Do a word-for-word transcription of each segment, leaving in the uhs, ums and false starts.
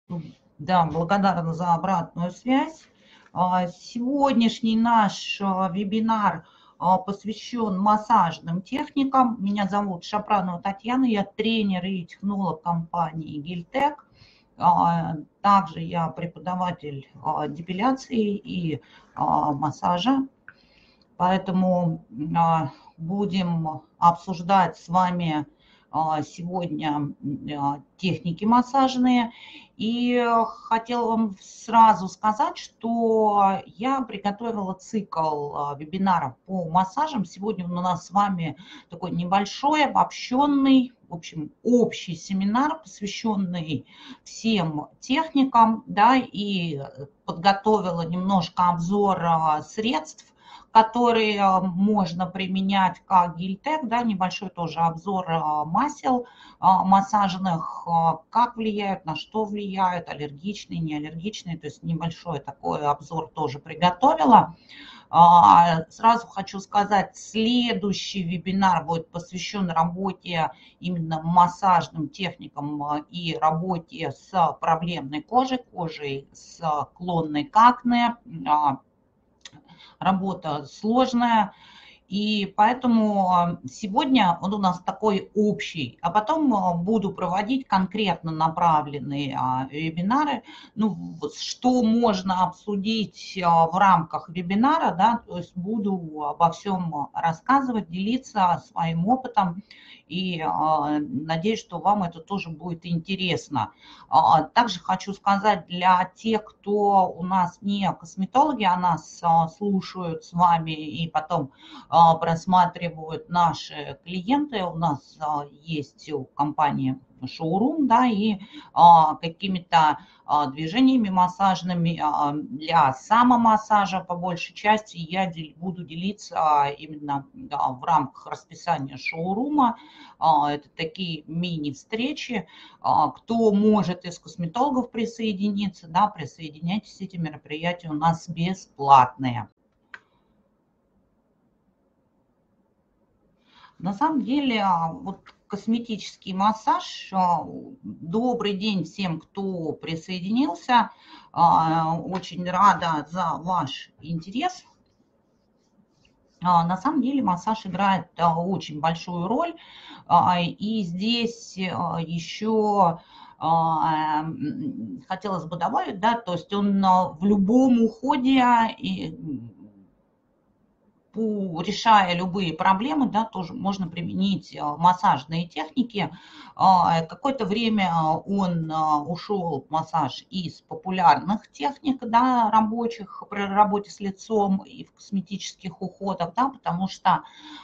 Да, благодарна за обратную связь. А, Сегодняшний наш а, вебинар а, посвящен массажным техникам. Меня зовут Шапранова Татьяна, я тренер и технолог компании Гильтек. А, Также я преподаватель а, депиляции и а, массажа. Поэтому а, будем обсуждать с вами а, сегодня а, техники массажные. И хотела вам сразу сказать, что я приготовила цикл а, вебинаров по массажам. Сегодня у нас с вами такой небольшой, обобщенный, в общем, общий семинар, посвященный всем техникам, да, и подготовила немножко обзор а, средств, которые можно применять как гель-тек, да, небольшой тоже обзор масел массажных, как влияют, на что влияют, аллергичные, неаллергичные, то есть небольшой такой обзор тоже приготовила. Сразу хочу сказать, следующий вебинар будет посвящен работе именно массажным техникам и работе с проблемной кожей, кожей с склонной к акне. Работа сложная, и поэтому сегодня он у нас такой общий, а потом буду проводить конкретно направленные вебинары. Ну, что можно обсудить в рамках вебинара, да, то есть буду обо всем рассказывать, делиться своим опытом, и надеюсь, что вам это тоже будет интересно. Также хочу сказать для тех, кто у нас не косметологи, а нас слушают с вами и потом просматривают наши клиенты. У нас есть у компании шоурум, да, и какими-то движениями массажными для самомассажа по большей части я буду делиться именно в рамках расписания шоурума. Это такие мини-встречи. Кто может из косметологов присоединиться, да, присоединяйтесь, эти мероприятия у нас бесплатные. На самом деле, вот косметический массаж. Добрый день всем, кто присоединился. Очень рада за ваш интерес. На самом деле массаж играет очень большую роль. И здесь еще хотелось бы добавить, да, то есть он в любом уходе, решая любые проблемы, да, тоже можно применить массажные техники. Какое-то время он ушел, массаж, из популярных техник, да, рабочих при работе с лицом и в косметических уходах, да, потому что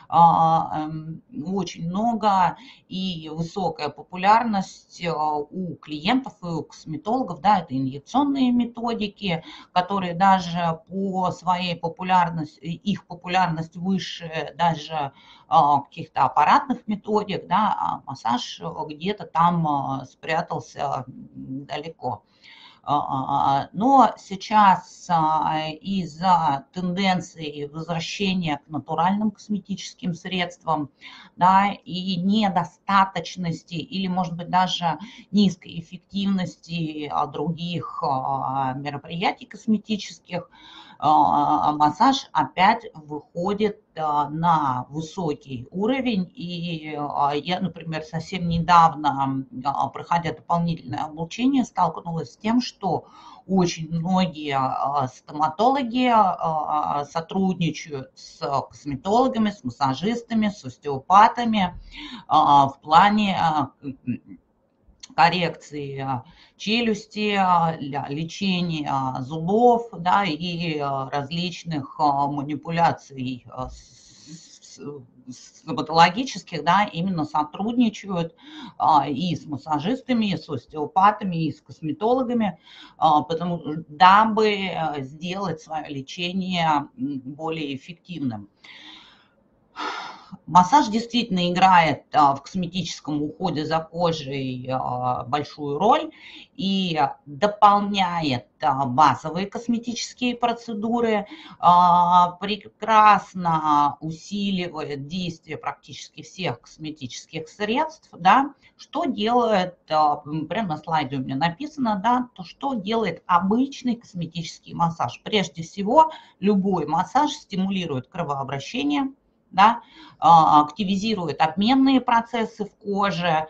очень много и высокая популярность у клиентов и у косметологов, да, это инъекционные методики, которые даже по своей популярности, их популярности выше даже каких-то аппаратных методик, да, а массаж где-то там спрятался далеко. Но сейчас из-за тенденции возвращения к натуральным косметическим средствам, да, и недостаточности или, может быть, даже низкой эффективности других мероприятий косметических, массаж опять выходит на высокий уровень. И я, например, совсем недавно, проходя дополнительное обучение, столкнулась с тем, что очень многие стоматологи сотрудничают с косметологами, с массажистами, с остеопатами в плане коррекции челюсти, для лечения зубов, да, и различных манипуляций стоматологических, да, именно сотрудничают и с массажистами, и с остеопатами, и с косметологами, потому, дабы сделать свое лечение более эффективным. Массаж действительно играет в косметическом уходе за кожей большую роль и дополняет базовые косметические процедуры, прекрасно усиливает действие практически всех косметических средств, да, что делает, прямо на слайде у меня написано, да, то, что делает обычный косметический массаж. Прежде всего, любой массаж стимулирует кровообращение, да, активизирует обменные процессы в коже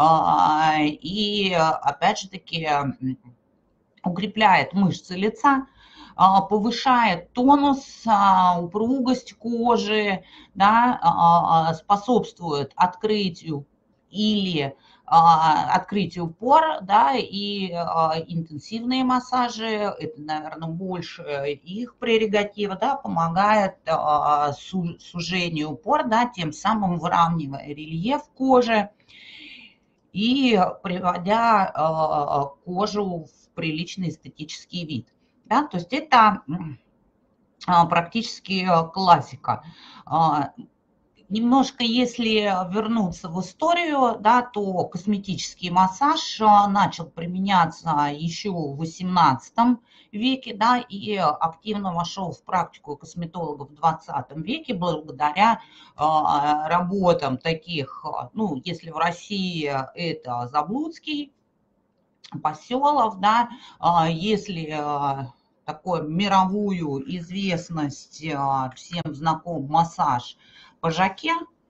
и, опять же таки, укрепляет мышцы лица, повышает тонус, упругость кожи, да, способствует открытию или открытию пор, да, и интенсивные массажи, это, наверное, больше их прерогатива, да, помогает сужению пор, да, тем самым выравнивая рельеф кожи и приводя кожу в приличный эстетический вид. Да, то есть это практически классика. Немножко, если вернуться в историю, да, то косметический массаж начал применяться еще в восемнадцатом веке, да, и активно вошел в практику косметологов в двадцатом веке благодаря э, работам таких, ну, если в России это Заблудский, Поселов, да, э, если э, такую мировую известность э, всем знаком массаж по Жаке,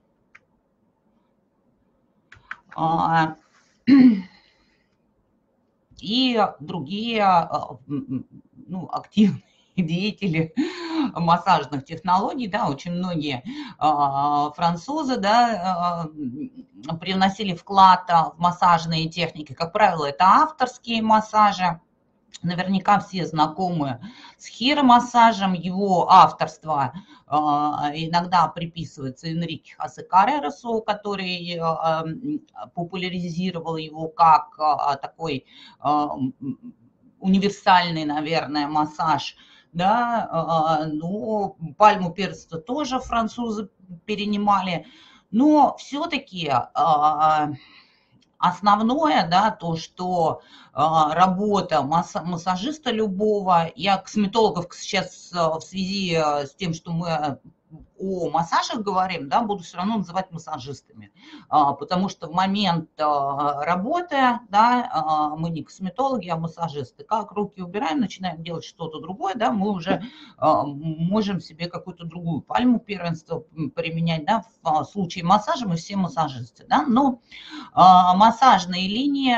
и другие, ну, активные деятели массажных технологий, да, очень многие французы, да, привносили вклад в массажные техники. Как правило, это авторские массажи. Наверняка все знакомы с хиромассажем, его авторство э, иногда приписывается Энрике Хосе Каррерасу, который э, популяризировал его как э, такой э, универсальный, наверное, массаж. Да, э, но пальму первенства тоже французы перенимали, но все-таки э, основное, да, то, что э, работа массажиста любого, я косметологов сейчас в связи с тем, что мы о массажах говорим, да, буду все равно называть массажистами, а, потому что в момент а, работы, да, а, мы не косметологи, а массажисты. Как руки убираем, начинаем делать что-то другое, да, мы уже а, можем себе какую-то другую пальму первенства применять, да, в случае массажа мы все массажисты, да, но а, массажные линии,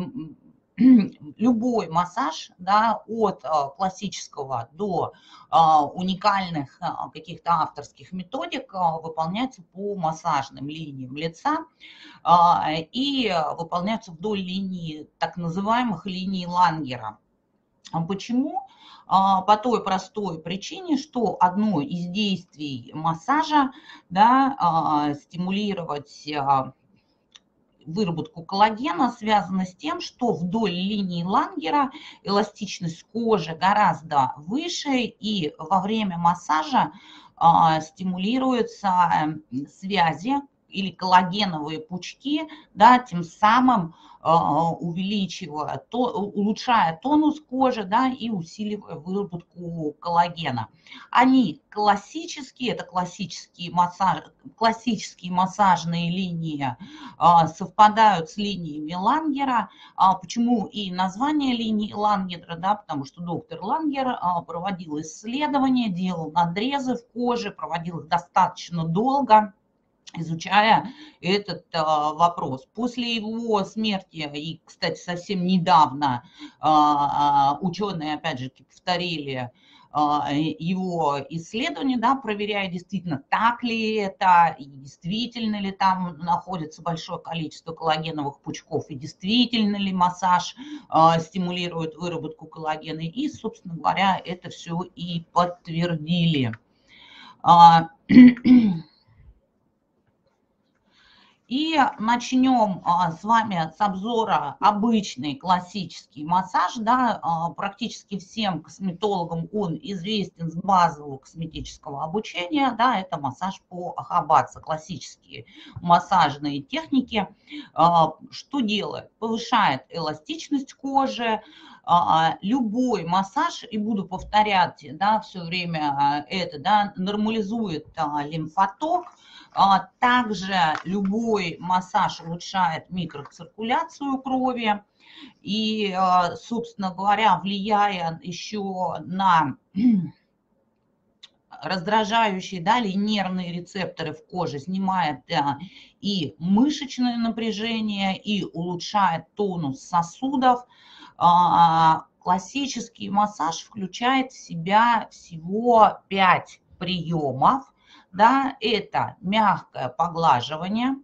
любой массаж, да, от классического до уникальных каких-то авторских методик выполняется по массажным линиям лица и выполняются вдоль линии, так называемых линий Лангера. Почему? По той простой причине, что одно из действий массажа, да, стимулировать выработку коллагена связано с тем, что вдоль линии Лангера эластичность кожи гораздо выше, и во время массажа а, стимулируются связи или коллагеновые пучки, да, тем самым а, увеличивая, то, улучшая тонус кожи, да, и усиливая выработку коллагена. Они классические, это классические, массаж, классические массажные линии, а, совпадают с линиями Лангера. А, почему и название линии Лангера, да, потому что доктор Лангер а, проводил исследования, делал надрезы в коже, проводил их достаточно долго, изучая этот а, вопрос. После его смерти, и, кстати, совсем недавно а, ученые, опять же, повторили а, его исследования, да, проверяя, действительно, так ли это, и действительно ли там находится большое количество коллагеновых пучков, и действительно ли массаж а, стимулирует выработку коллагена. И, собственно говоря, это все и подтвердили. А, И начнем а, с вами с обзора обычный классический массаж. Да, а, практически всем косметологам он известен с базового косметического обучения. Да, это массаж по ахабадзе, классические массажные техники. А, что делает? Повышает эластичность кожи. А, любой массаж, и буду повторять, да, все время это, да, нормализует а, лимфоток. А, также любой массаж улучшает микроциркуляцию крови и, а, собственно говоря, влияя еще на раздражающие, да, или нервные рецепторы в коже, снимает да, и мышечное напряжение, и улучшает тонус сосудов. Классический массаж включает в себя всего пять приемов. Да, это мягкое поглаживание,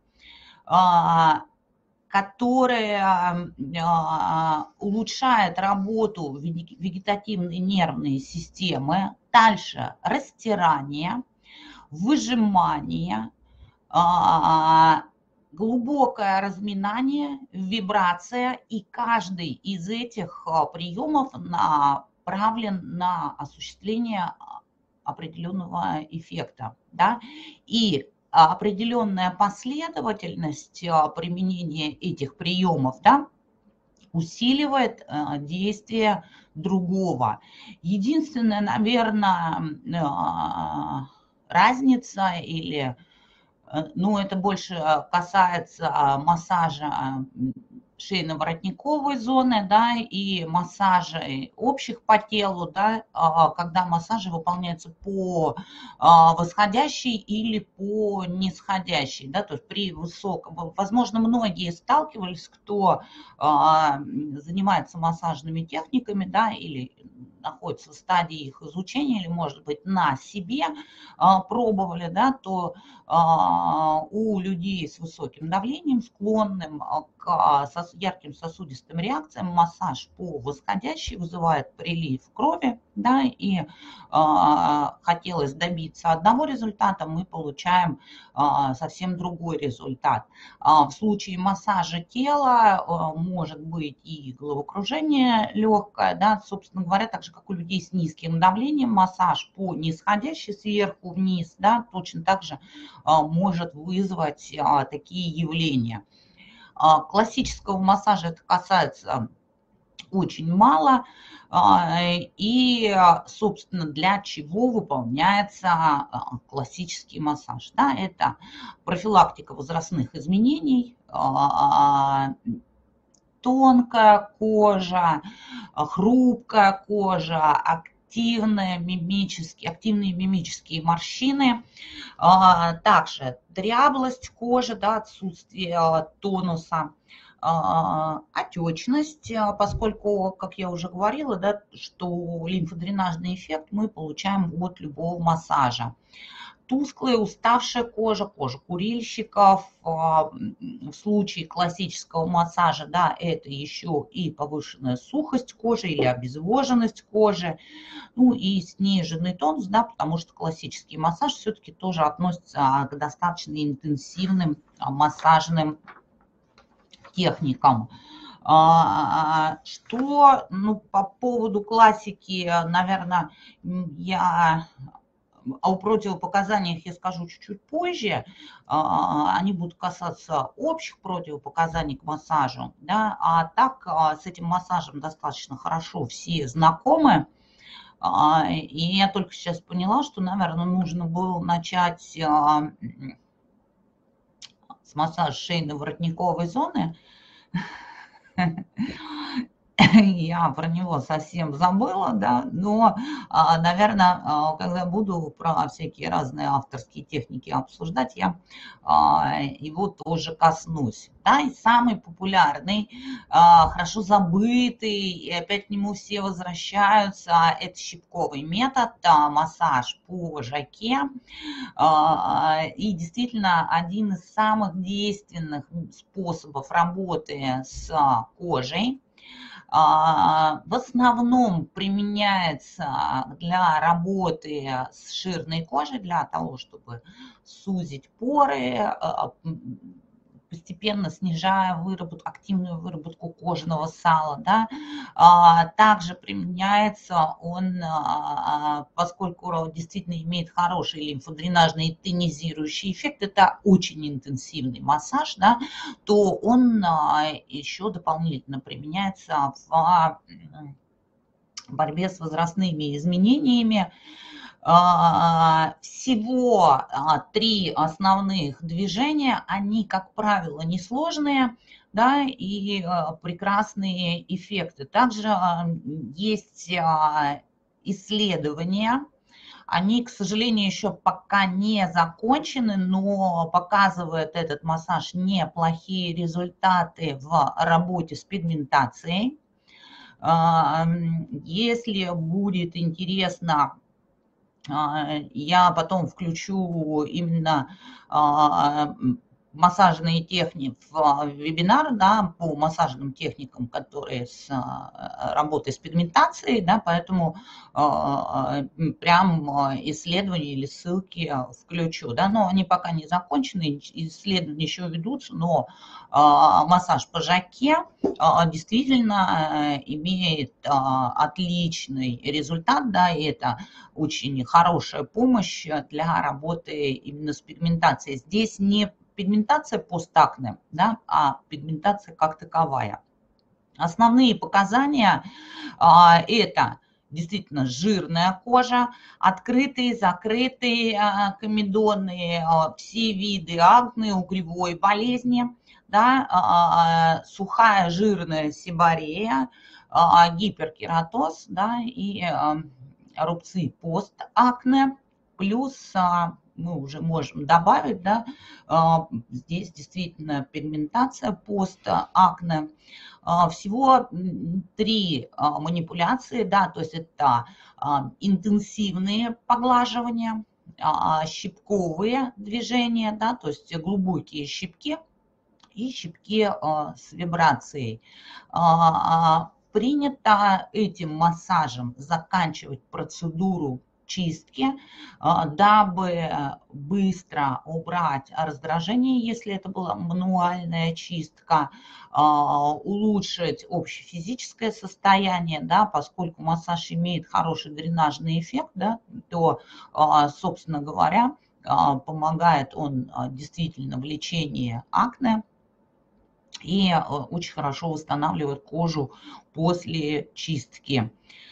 которое улучшает работу вегетативной нервной системы. Дальше растирание, выжимание, глубокое разминание, вибрация. И каждый из этих приемов направлен на осуществление определенного эффекта. Да? И определенная последовательность применения этих приемов, да, усиливает действие другого. Единственная, наверное, разница или, ну, это больше касается массажа шейно-воротниковой зоны, да, и массажа общих по телу, да, когда массажи выполняются по восходящей или по нисходящей, да, то есть при высоком, возможно, многие сталкивались, кто занимается массажными техниками, да, или находится в стадии их изучения, или, может быть, на себе пробовали, да, то у людей с высоким давлением, склонным к ярким сосудистым реакциям, массаж по восходящей вызывает прилив крови, да, и хотелось добиться одного результата, мы получаем совсем другой результат. В случае массажа тела может быть и головокружение легкое, да, собственно говоря, так же, как у людей с низким давлением, массаж по нисходящей сверху вниз, да, точно так же может вызвать такие явления. Классического массажа это касается очень мало. И, собственно, для чего выполняется классический массаж? Да, это профилактика возрастных изменений, тонкая кожа, хрупкая кожа, активные мимические, активные мимические морщины, также дряблость кожи, да, отсутствие тонуса, отечность, поскольку, как я уже говорила, да, что лимфодренажный эффект мы получаем от любого массажа. Тусклая, уставшая кожа, кожа курильщиков. В случае классического массажа, да, это еще и повышенная сухость кожи или обезвоженность кожи, ну и сниженный тонус, да, потому что классический массаж все-таки тоже относится к достаточно интенсивным массажным техникам. Что, ну, по поводу классики, наверное, я о противопоказаниях я скажу чуть-чуть позже. Они будут касаться общих противопоказаний к массажу, да, а так с этим массажем достаточно хорошо все знакомы. И я только сейчас поняла, что, наверное, нужно было начать с массажа шейно-воротниковой зоны. Я про него совсем забыла, да, но, наверное, когда буду про всякие разные авторские техники обсуждать, я его тоже коснусь. Да, и самый популярный, хорошо забытый, и опять к нему все возвращаются, это щипковый метод, массаж по жаке. И действительно один из самых действенных способов работы с кожей. В основном применяется для работы с жирной кожей, для того, чтобы сузить поры, постепенно снижая выработку, активную выработку кожного сала. Да. А, также применяется он, а, поскольку действительно имеет хороший лимфодренажный и тонизирующий эффект, это очень интенсивный массаж, да, то он а, еще дополнительно применяется в борьбе с возрастными изменениями. Всего три основных движения, они, как правило, несложные, да, и прекрасные эффекты. Также есть исследования, они, к сожалению, еще пока не закончены, но показывает этот массаж неплохие результаты в работе с пигментацией. Если будет интересно, я потом включу именно массажные техники в вебинар, да, по массажным техникам, которые с работой с пигментацией, да, поэтому прям исследования или ссылки включу, да, но они пока не закончены, исследования еще ведутся, но массаж по жаке действительно имеет отличный результат, да, и это очень хорошая помощь для работы именно с пигментацией. Здесь не пигментация постакне, да, а пигментация как таковая. Основные показания а, это действительно жирная кожа, открытые, закрытые а, комедоны, а, все виды акне, угревой болезни, да, а, сухая жирная сиборея, а, гиперкератоз, да, и а, рубцы постакне, плюс а, мы уже можем добавить, да, здесь действительно пигментация постакне. Всего три манипуляции, да, то есть это интенсивные поглаживания, щипковые движения, да, то есть глубокие щипки и щипки с вибрацией. Принято этим массажем заканчивать процедуру чистки, дабы быстро убрать раздражение, если это была мануальная чистка, улучшить общефизическое состояние, да, поскольку массаж имеет хороший дренажный эффект, да, то, собственно говоря, помогает он действительно в лечении акне и очень хорошо восстанавливает кожу после чистки.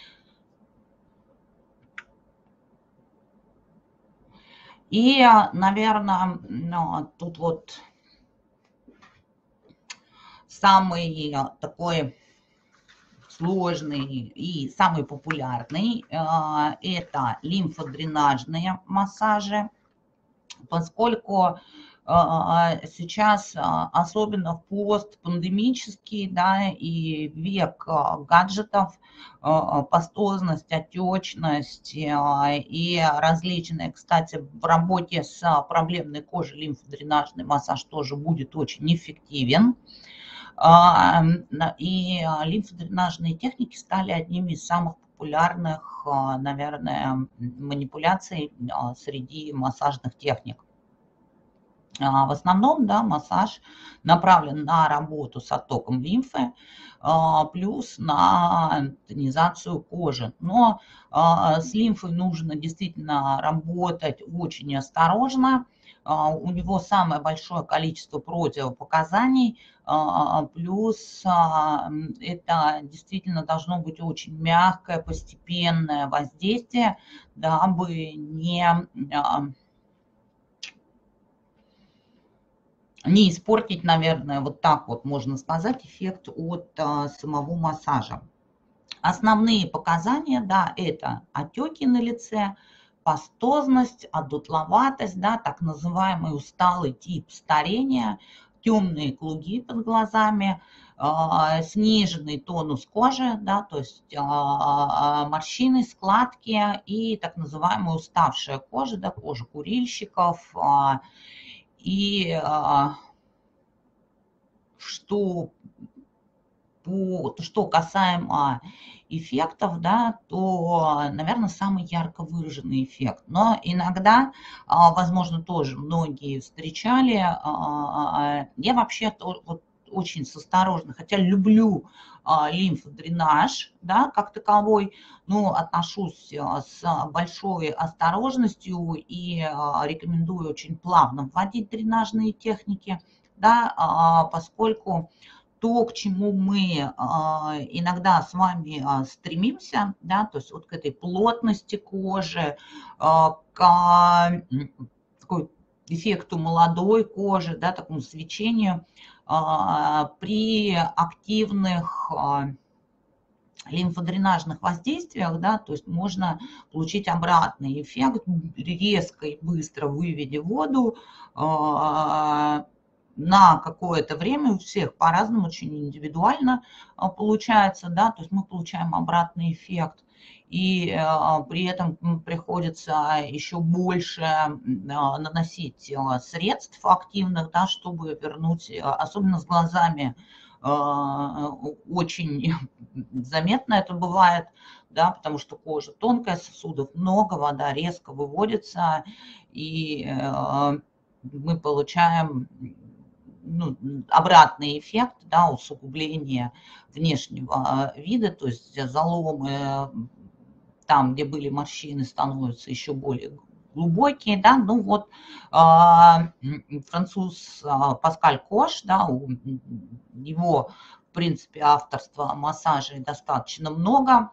И, наверное, тут вот самый такой сложный и самый популярный – это лимфодренажные массажи, поскольку сейчас, особенно в постпандемический, да, и век гаджетов, пастозность, отечность и различные, кстати, в работе с проблемной кожей лимфодренажный массаж тоже будет очень эффективен. И лимфодренажные техники стали одними из самых популярных, наверное, манипуляций среди массажных техник. В основном, да, массаж направлен на работу с оттоком лимфы, плюс на тонизацию кожи. Но с лимфой нужно действительно работать очень осторожно. У него самое большое количество противопоказаний, плюс это действительно должно быть очень мягкое, постепенное воздействие, дабы не... не испортить, наверное, вот так вот можно сказать, эффект от а, самого массажа. Основные показания, да, это отеки на лице, пастозность, одутловатость, да, так называемый усталый тип старения, темные круги под глазами, а, сниженный тонус кожи, да, то есть а, морщины, складки и так называемая уставшая кожа, да, кожа курильщиков. А, И что, по, что касаемо эффектов, да, то, наверное, самый ярко выраженный эффект. Но иногда, возможно, тоже многие встречали, я вообще вот очень с осторожно, хотя люблю лимфодренаж, да, как таковой, но отношусь с большой осторожностью и рекомендую очень плавно вводить дренажные техники, да, поскольку то, к чему мы иногда с вами стремимся, да, то есть вот к этой плотности кожи, к такой эффекту молодой кожи, да, такому свечению, при активных лимфодренажных воздействиях, да, то есть можно получить обратный эффект, резко и быстро выведя воду на какое-то время, у всех по-разному, очень индивидуально получается, да, то есть мы получаем обратный эффект. И при этом приходится еще больше наносить средств активных, да, чтобы вернуть, особенно с глазами, очень заметно это бывает, да, потому что кожа тонкая, сосудов много, вода резко выводится, и мы получаем, ну, обратный эффект, да, усугубление внешнего вида, то есть заломы там, где были морщины, становятся еще более глубокие, да, ну вот француз Паскаль Кош, да, у него, в принципе, авторства массажей достаточно много,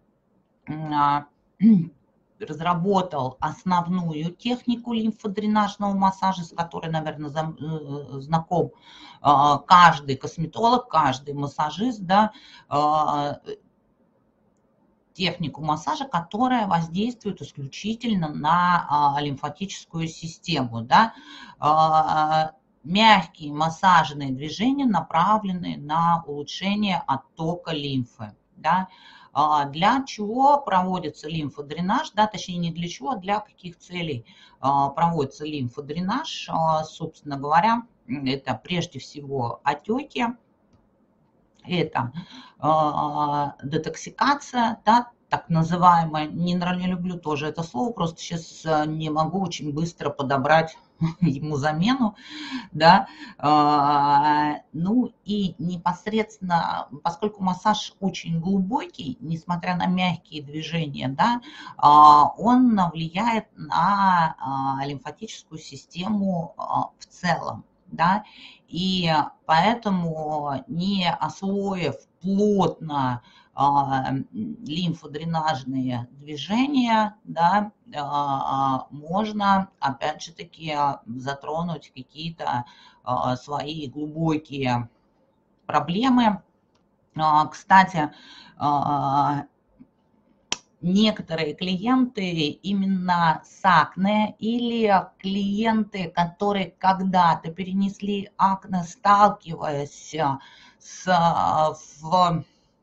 разработал основную технику лимфодренажного массажа, с которой, наверное, знаком каждый косметолог, каждый массажист, да, технику массажа, которая воздействует исключительно на лимфатическую систему, да. Мягкие массажные движения направлены на улучшение оттока лимфы, да. Для чего проводится лимфодренаж, да, точнее не для чего, а для каких целей проводится лимфодренаж, собственно говоря, это прежде всего отеки, это детоксикация, да, так называемая, не, не люблю тоже это слово, просто сейчас не могу очень быстро подобрать ему замену, да, ну и непосредственно, поскольку массаж очень глубокий, несмотря на мягкие движения, да, он влияет на лимфатическую систему в целом, да, и поэтому, не освоив плотно лимфодренажные движения, да, можно, опять же таки, затронуть какие-то свои глубокие проблемы. Кстати, некоторые клиенты именно с акне или клиенты, которые когда-то перенесли акне, сталкиваясь с в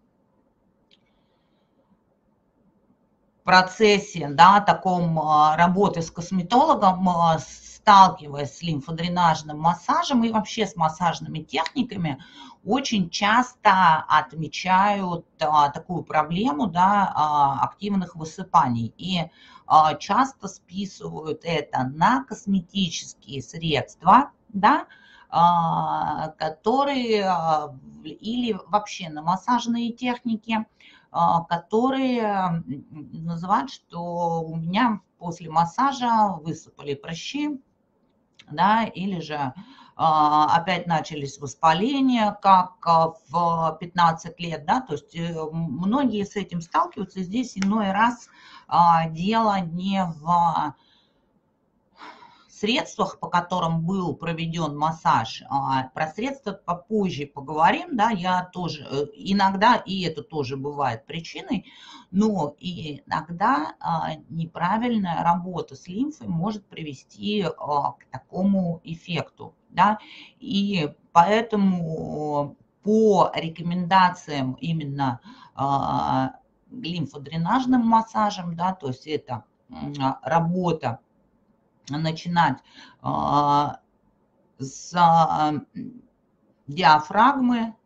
процессе, да, таком работы с косметологом, сталкиваясь с лимфодренажным массажем и вообще с массажными техниками, очень часто отмечают такую проблему, да, активных высыпаний. И часто списывают это на косметические средства, да, которые, или вообще на массажные техники, которые называют, что у меня после массажа высыпали прыщи, да, или же опять начались воспаления, как в пятнадцать лет, да, то есть многие с этим сталкиваются, и здесь иной раз дело не в средствах, по которым был проведен массаж. Про средства попозже поговорим, да, я тоже, иногда и это тоже бывает причиной, но и иногда неправильная работа с лимфой может привести к такому эффекту, да, и поэтому по рекомендациям именно лимфодренажным массажем, да, то есть это работа, начинать с диафрагмы,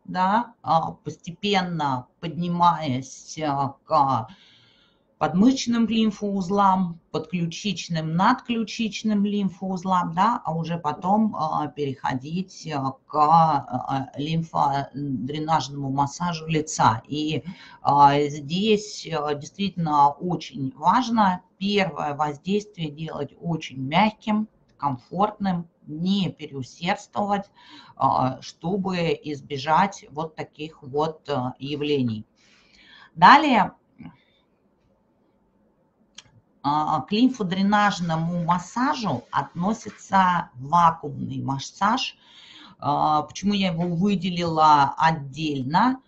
да, постепенно поднимаясь к подмышечным лимфоузлам, подключичным, надключичным лимфоузлам, да, а уже потом переходить к лимфодренажному массажу лица. И здесь действительно очень важно первое воздействие делать очень мягким, комфортным, не переусердствовать, чтобы избежать вот таких вот явлений. Далее к лимфодренажному массажу относится вакуумный массаж. Почему я его выделила отдельно?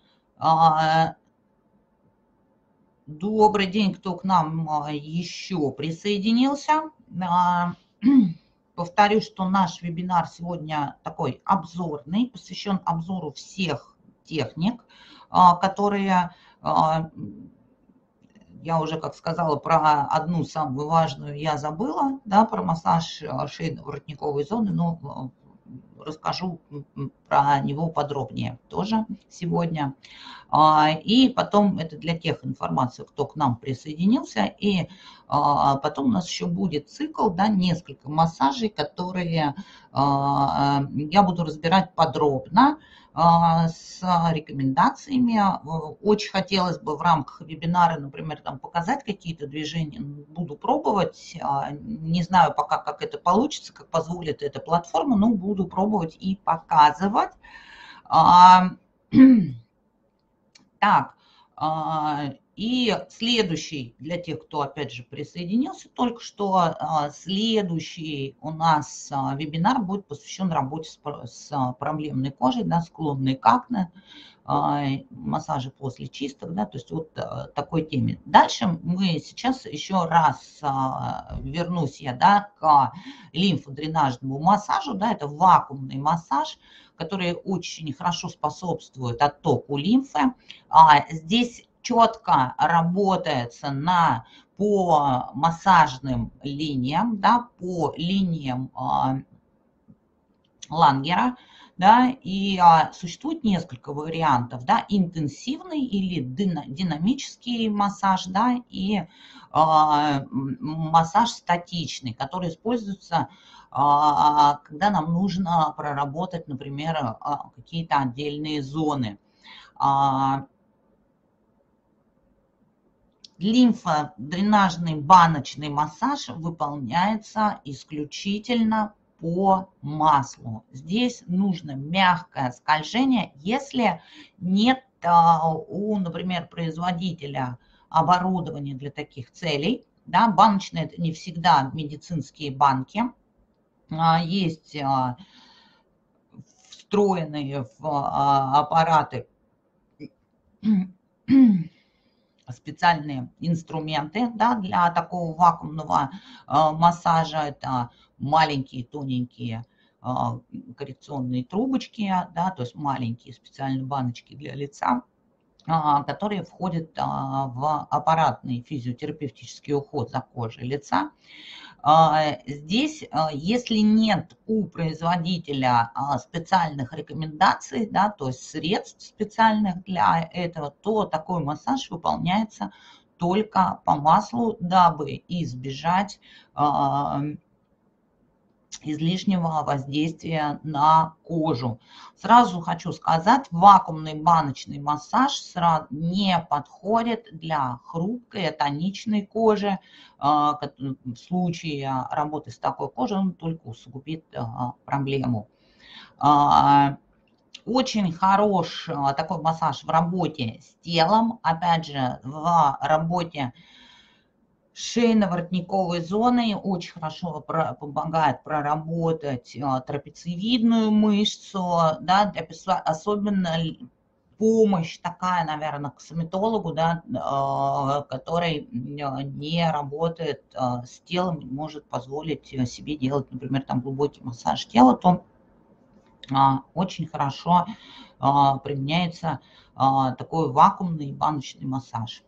Добрый день, кто к нам еще присоединился. Повторю, что наш вебинар сегодня такой обзорный, посвящен обзору всех техник, которые, я уже, как сказала, про одну самую важную я забыла, да, про массаж шейно-воротниковой зоны, но расскажу про него подробнее тоже сегодня. И потом, это для тех информаций, кто к нам присоединился, и потом у нас еще будет цикл, да, несколько массажей, которые я буду разбирать подробно, с рекомендациями. Очень хотелось бы в рамках вебинара, например, там показать какие-то движения, буду пробовать, не знаю пока, как это получится, как позволит эта платформа, но буду пробовать и показывать. Так, и следующий, для тех, кто опять же присоединился только что, следующий у нас вебинар будет посвящен работе с проблемной кожей, да, склонной к акне, массажи после чисток, да, то есть вот такой теме. Дальше мы сейчас еще раз вернусь я, да, к лимфодренажному массажу, да, это вакуумный массаж, который очень хорошо способствует оттоку лимфы. Здесь четко работается на, по массажным линиям, да, по линиям Лангера, да, и а, существует несколько вариантов, да, интенсивный или динамический массаж, да, и а, массаж статичный, который используется, а, когда нам нужно проработать, например, а, какие-то отдельные зоны. А, лимфодренажный баночный массаж выполняется исключительно по маслу. Здесь нужно мягкое скольжение, если нет у, например, производителя оборудования для таких целей. Да, баночные — это не всегда медицинские банки. Есть встроенные в аппараты специальные инструменты, да, для такого вакуумного э, массажа. Это маленькие тоненькие э, коррекционные трубочки, да, то есть маленькие специальные баночки для лица, э, которые входят э, в аппаратный физиотерапевтический уход за кожей лица. Здесь, если нет у производителя специальных рекомендаций, да, то есть средств специальных для этого, то такой массаж выполняется только по маслу, дабы избежать излишнего воздействия на кожу. Сразу хочу сказать, вакуумный баночный массаж сразу не подходит для хрупкой, тоничной кожи. В случае работы с такой кожей он только усугубит проблему. Очень хорош такой массаж в работе с телом, опять же, в работе шейно-воротниковой зоной очень хорошо помогает проработать трапециевидную мышцу, да, особенно помощь такая, наверное, к косметологу, да, который не работает с телом, не может позволить себе делать, например, там глубокий массаж тела, то очень хорошо применяется такой вакуумный баночный массаж.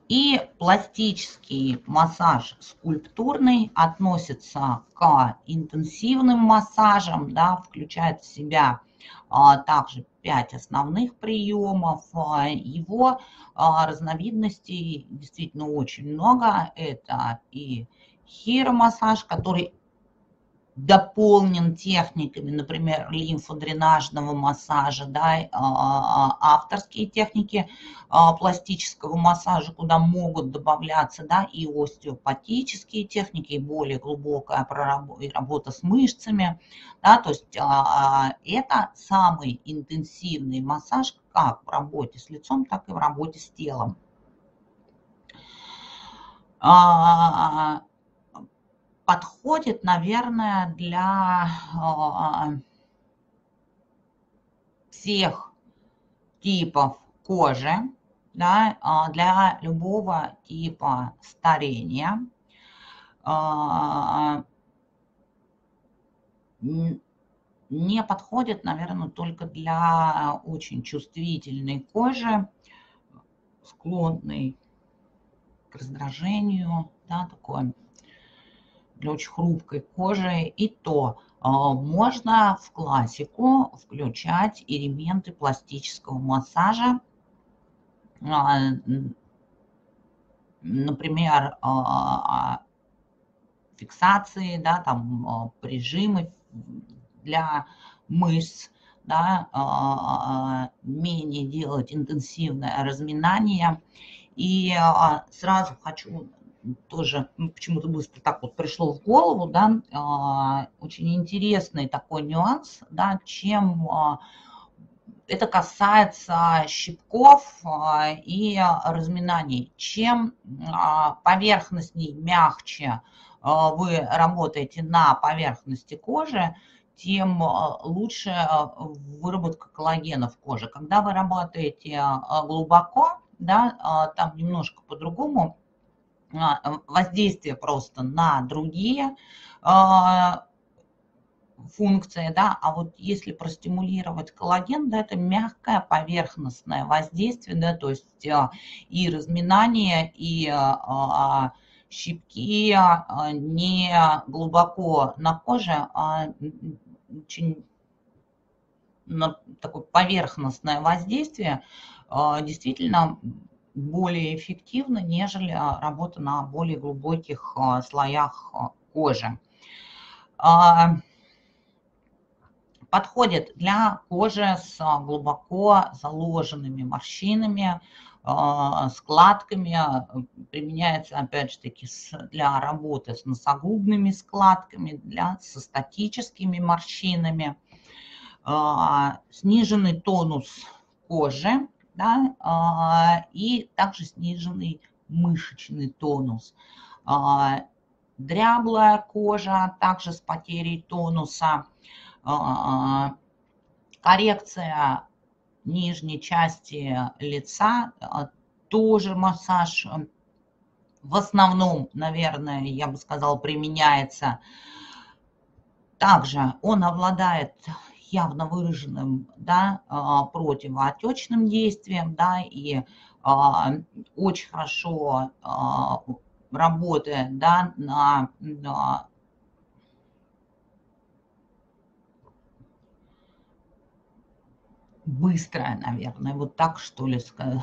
И пластический массаж скульптурный относится к интенсивным массажам, да, включает в себя а, также пять основных приемов. А, его а, разновидностей действительно очень много. Это и хиромассаж, который дополнен техниками, например, лимфодренажного массажа, да, авторские техники пластического массажа, куда могут добавляться, да, и остеопатические техники, и более глубокая работа с мышцами, да, то есть это самый интенсивный массаж как в работе с лицом, так и в работе с телом. Подходит, наверное, для всех типов кожи, да, для любого типа старения. Не подходит, наверное, только для очень чувствительной кожи, склонной к раздражению, да, такой, для очень хрупкой кожи, и то можно в классику включать элементы пластического массажа, например, фиксации, да, там прижимы для мышц, да, менее делать интенсивное разминание. И сразу хочу тоже, ну, почему-то быстро так вот пришло в голову, да, очень интересный такой нюанс, да, чем это касается щипков и разминаний. Чем поверхностней, мягче вы работаете на поверхности кожи, тем лучше выработка коллагена в коже. Когда вы работаете глубоко, да, там немножко по-другому воздействие просто на другие функции, да, а вот если простимулировать коллаген, да, это мягкое поверхностное воздействие, да, то есть и разминание, и щипки не глубоко на коже, а очень на такое поверхностное воздействие действительно более эффективно, нежели работа на более глубоких слоях кожи. Подходит для кожи с глубоко заложенными морщинами, складками, применяется, опять же таки, для работы с носогубными складками, для, со статическими морщинами, сниженный тонус кожи, да, и также сниженный мышечный тонус. Дряблая кожа, также с потерей тонуса, коррекция нижней части лица, тоже массаж в основном, наверное, я бы сказала, применяется. Также он обладает явно выраженным, да, противоотечным действием, да, и очень хорошо работает, да, на, на быстрое, наверное, вот так, что ли, сказать.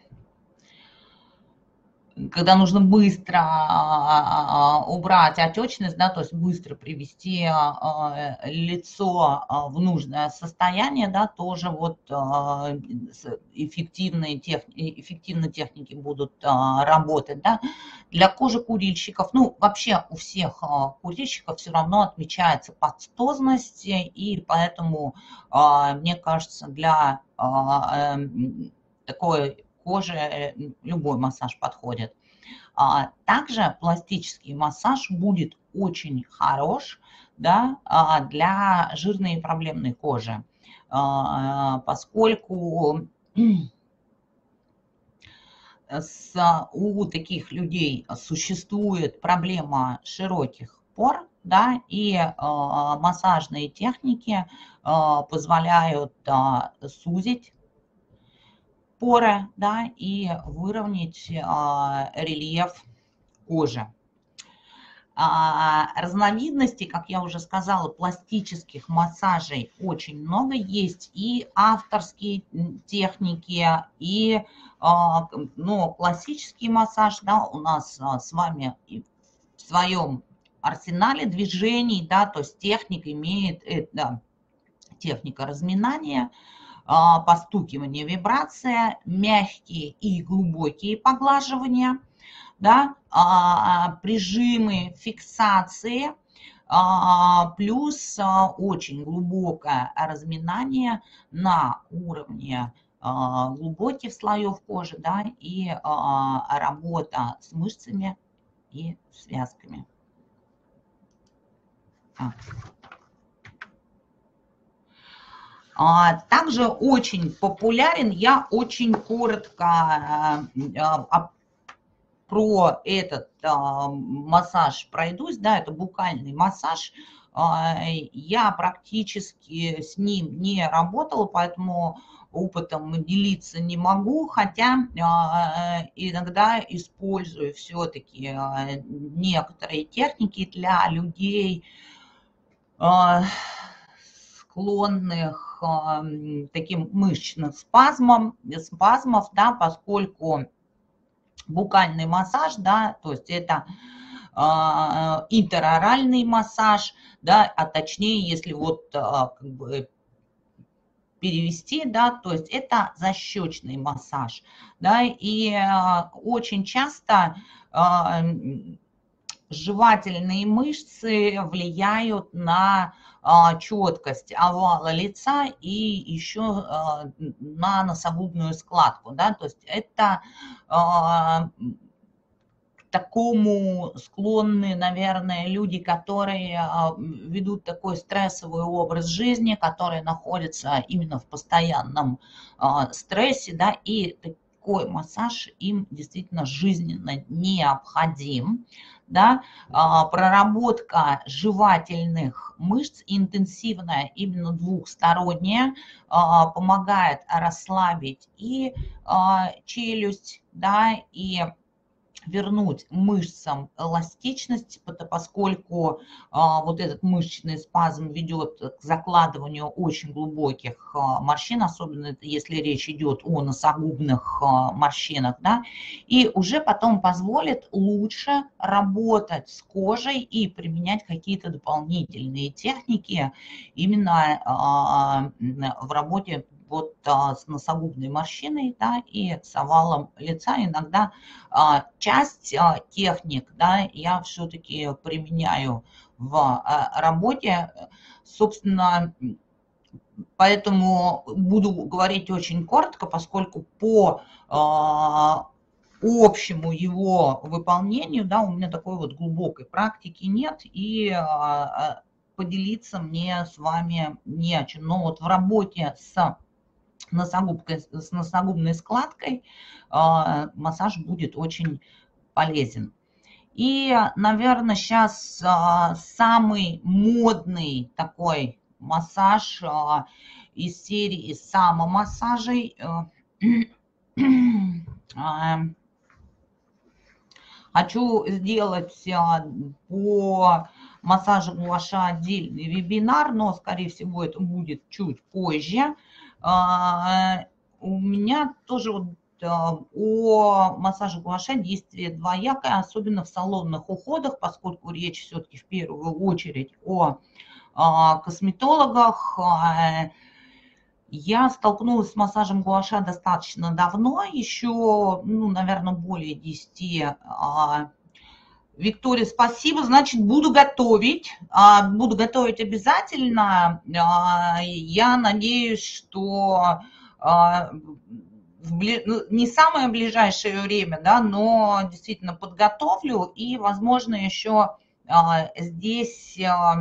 Когда нужно быстро убрать отечность, да, то есть быстро привести лицо в нужное состояние, да, тоже вот эффективные техники, эффективные техники будут работать, да. Для кожи курильщиков, ну, вообще у всех курильщиков все равно отмечается пастозность, и поэтому, мне кажется, для такой коже любой массаж подходит. Также пластический массаж будет очень хорош, да, для жирной и проблемной кожи, поскольку с, у таких людей существует проблема широких пор, да, и массажные техники позволяют сузить поры, да, и выровнять а, рельеф кожи. А, разновидностей, как я уже сказала, пластических массажей очень много есть, и авторские техники, и а, ну, классический массаж, да, у нас а, с вами в своем арсенале движений, да, то есть техника имеет, это техника разминания, а, постукивание, вибрация, мягкие и глубокие поглаживания, да, а, прижимы, фиксации, а, плюс а, очень глубокое разминание на уровне а, глубоких слоев кожи, да, и а, работа с мышцами и связками. Так. А, также очень популярен, я очень коротко а, а, про этот а, массаж пройдусь, да, это букальный массаж. А, я практически с ним не работала, поэтому опытом делиться не могу, хотя а, иногда использую все-таки а, некоторые техники для людей, а, склонных а, таким мышечным спазмом, спазмов, да, поскольку букальный массаж, да, то есть это а, интероральный массаж, да, а точнее, если вот а, как бы перевести, да, то есть это защечный массаж, да, и а, очень часто а, жевательные мышцы влияют на а, четкость овала лица и еще а, на носогубную складку, да, то есть это а, к такому склонны, наверное, люди, которые а, ведут такой стрессовый образ жизни, которые находятся именно в постоянном а, стрессе, да, и такой массаж им действительно жизненно необходим. Да, проработка жевательных мышц интенсивная, именно двухсторонняя, помогает расслабить и челюсть, да, и вернуть мышцам эластичность, поскольку а, вот этот мышечный спазм ведет к закладыванию очень глубоких а, морщин, особенно если речь идет о носогубных а, морщинах, да, и уже потом позволит лучше работать с кожей и применять какие-то дополнительные техники именно а, в работе вот а, с носогубной морщиной, да, и с овалом лица. Иногда а, часть а, техник, да, я все-таки применяю в а, работе, собственно, поэтому буду говорить очень коротко, поскольку по а, общему его выполнению, да, у меня такой вот глубокой практики нет, и а, поделиться мне с вами не о чем. Но вот в работе с носогубкой, с носогубной складкой э, массаж будет очень полезен. И, наверное, сейчас э, самый модный такой массаж э, из серии самомассажей. Э, э, хочу сделать э, по массажу гуаша отдельный вебинар, но, скорее всего, это будет чуть позже. У меня тоже вот о массаже гуаша действие двоякое, особенно в салонных уходах, поскольку речь все-таки в первую очередь о косметологах. Я столкнулась с массажем гуаша достаточно давно, еще, ну, наверное, более десяти. Виктория, спасибо, значит, буду готовить, буду готовить обязательно. Я надеюсь, что в бли... не самое ближайшее время, да, но действительно подготовлю, и, возможно, еще здесь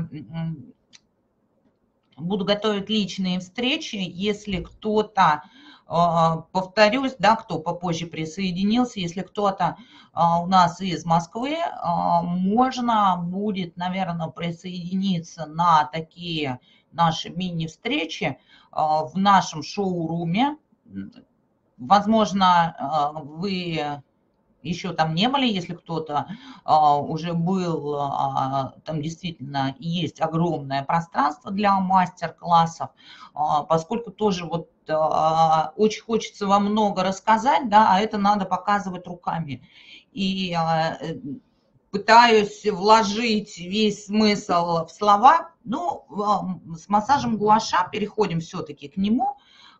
буду готовить личные встречи, если кто-то, повторюсь, да, кто попозже присоединился, если кто-то у нас из Москвы, можно будет, наверное, присоединиться на такие наши мини-встречи в нашем шоуруме. возможно, вы еще там не были, если кто-то а, уже был, а, там действительно есть огромное пространство для мастер-классов, а, поскольку тоже вот а, очень хочется вам много рассказать, да, а это надо показывать руками. И а, пытаюсь вложить весь смысл в слова. Ну, с массажем гуаша переходим все-таки к нему.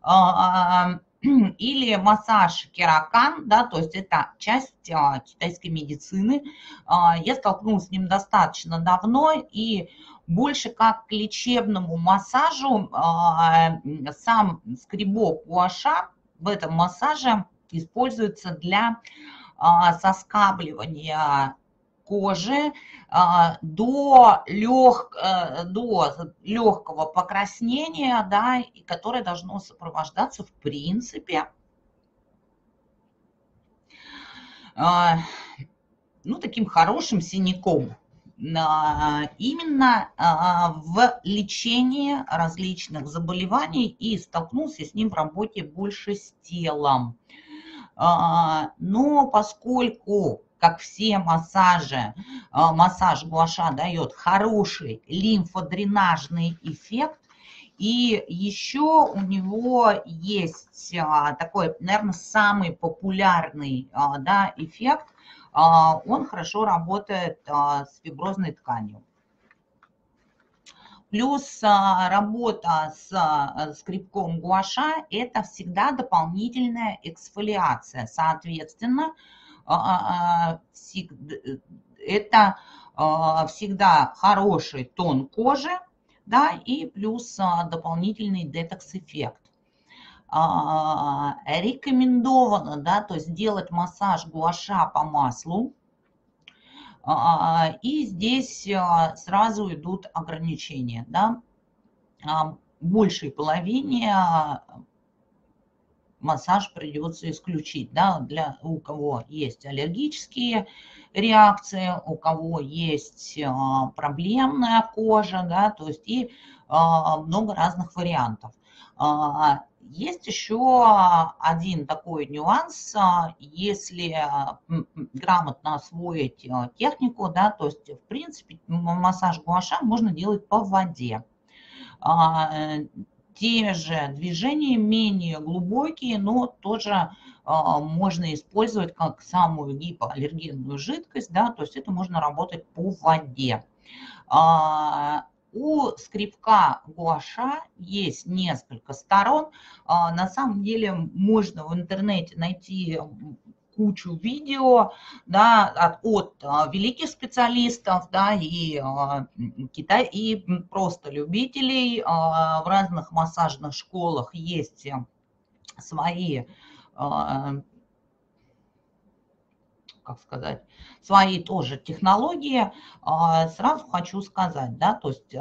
Или массаж керакан, да, то есть это часть китайской медицины. Я столкнулась с ним достаточно давно, и больше как к лечебному массажу сам скребок гуаша в этом массаже используется для соскабливания кожи до, лег, до легкого покраснения, да, и которое должно сопровождаться, в принципе, ну, таким хорошим синяком. Именно в лечении различных заболеваний, и столкнулся с ним в работе больше с телом. Но поскольку, как все массажи, массаж гуаша дает хороший лимфодренажный эффект, и еще у него есть такой, наверное, самый популярный, да, эффект, он хорошо работает с фиброзной тканью. Плюс работа с скребком гуаша – это всегда дополнительная эксфолиация. Соответственно, это всегда хороший тон кожи, да, и плюс дополнительный детокс-эффект. Рекомендовано, да, то есть делать массаж гуаша по маслу. И здесь сразу идут ограничения, да. Большей половине массаж придется исключить, да, для у кого есть аллергические реакции, у кого есть проблемная кожа, да, то есть и много разных вариантов. Есть еще один такой нюанс, если грамотно освоить технику, да, то есть, в принципе, массаж гуаша можно делать по воде. Те же движения менее глубокие, но тоже можно использовать как самую гипоаллергенную жидкость, да, то есть это можно работать по воде. У скребка гуаша есть несколько сторон. На самом деле можно в интернете найти кучу видео, да, от, от великих специалистов, да, и, Китай, и просто любителей. В разных массажных школах есть свои, как сказать, свои тоже технологии. Сразу хочу сказать, да, то есть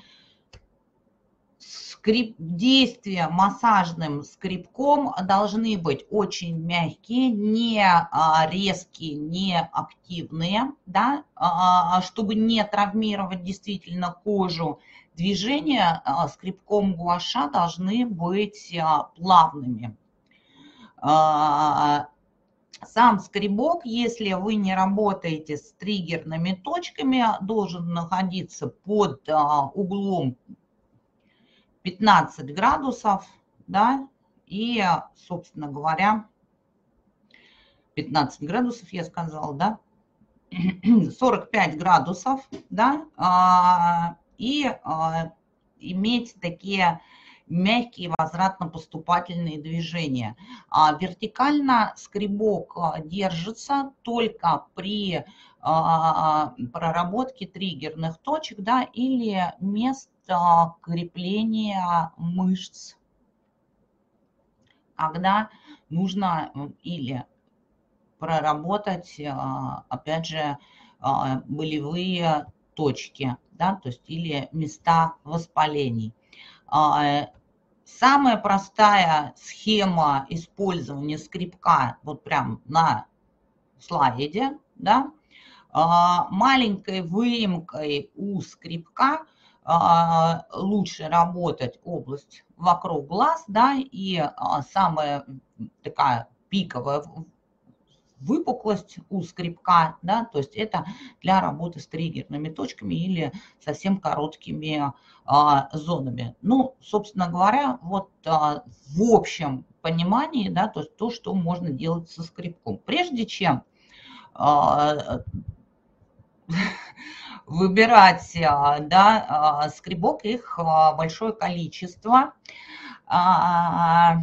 скрип, действия массажным скребком должны быть очень мягкие, не резкие, не активные, да, чтобы не травмировать действительно кожу. Движения скребком гуаша должны быть плавными. Сам скребок, если вы не работаете с триггерными точками, должен находиться под углом пятнадцать градусов, да, и, собственно говоря, пятнадцать градусов, я сказала, да, сорок пять градусов, да, и иметь такие мягкие возвратно-поступательные движения. Вертикально скребок держится только при проработке триггерных точек, да, или мест крепления мышц, когда нужно или проработать, опять же, болевые точки, да, то есть или места воспалений. Самая простая схема использования скребка, вот прям на слайде, да, маленькой выемкой у скребка лучше работать область вокруг глаз, да, и самое такая пиковая выпуклость у скребка, да, то есть это для работы с триггерными точками или совсем короткими а, зонами. Ну, собственно говоря, вот а, в общем понимании, да, то есть то, что можно делать со скребком. Прежде чем а, выбирать, а, да, а, скребок, их а, большое количество. А,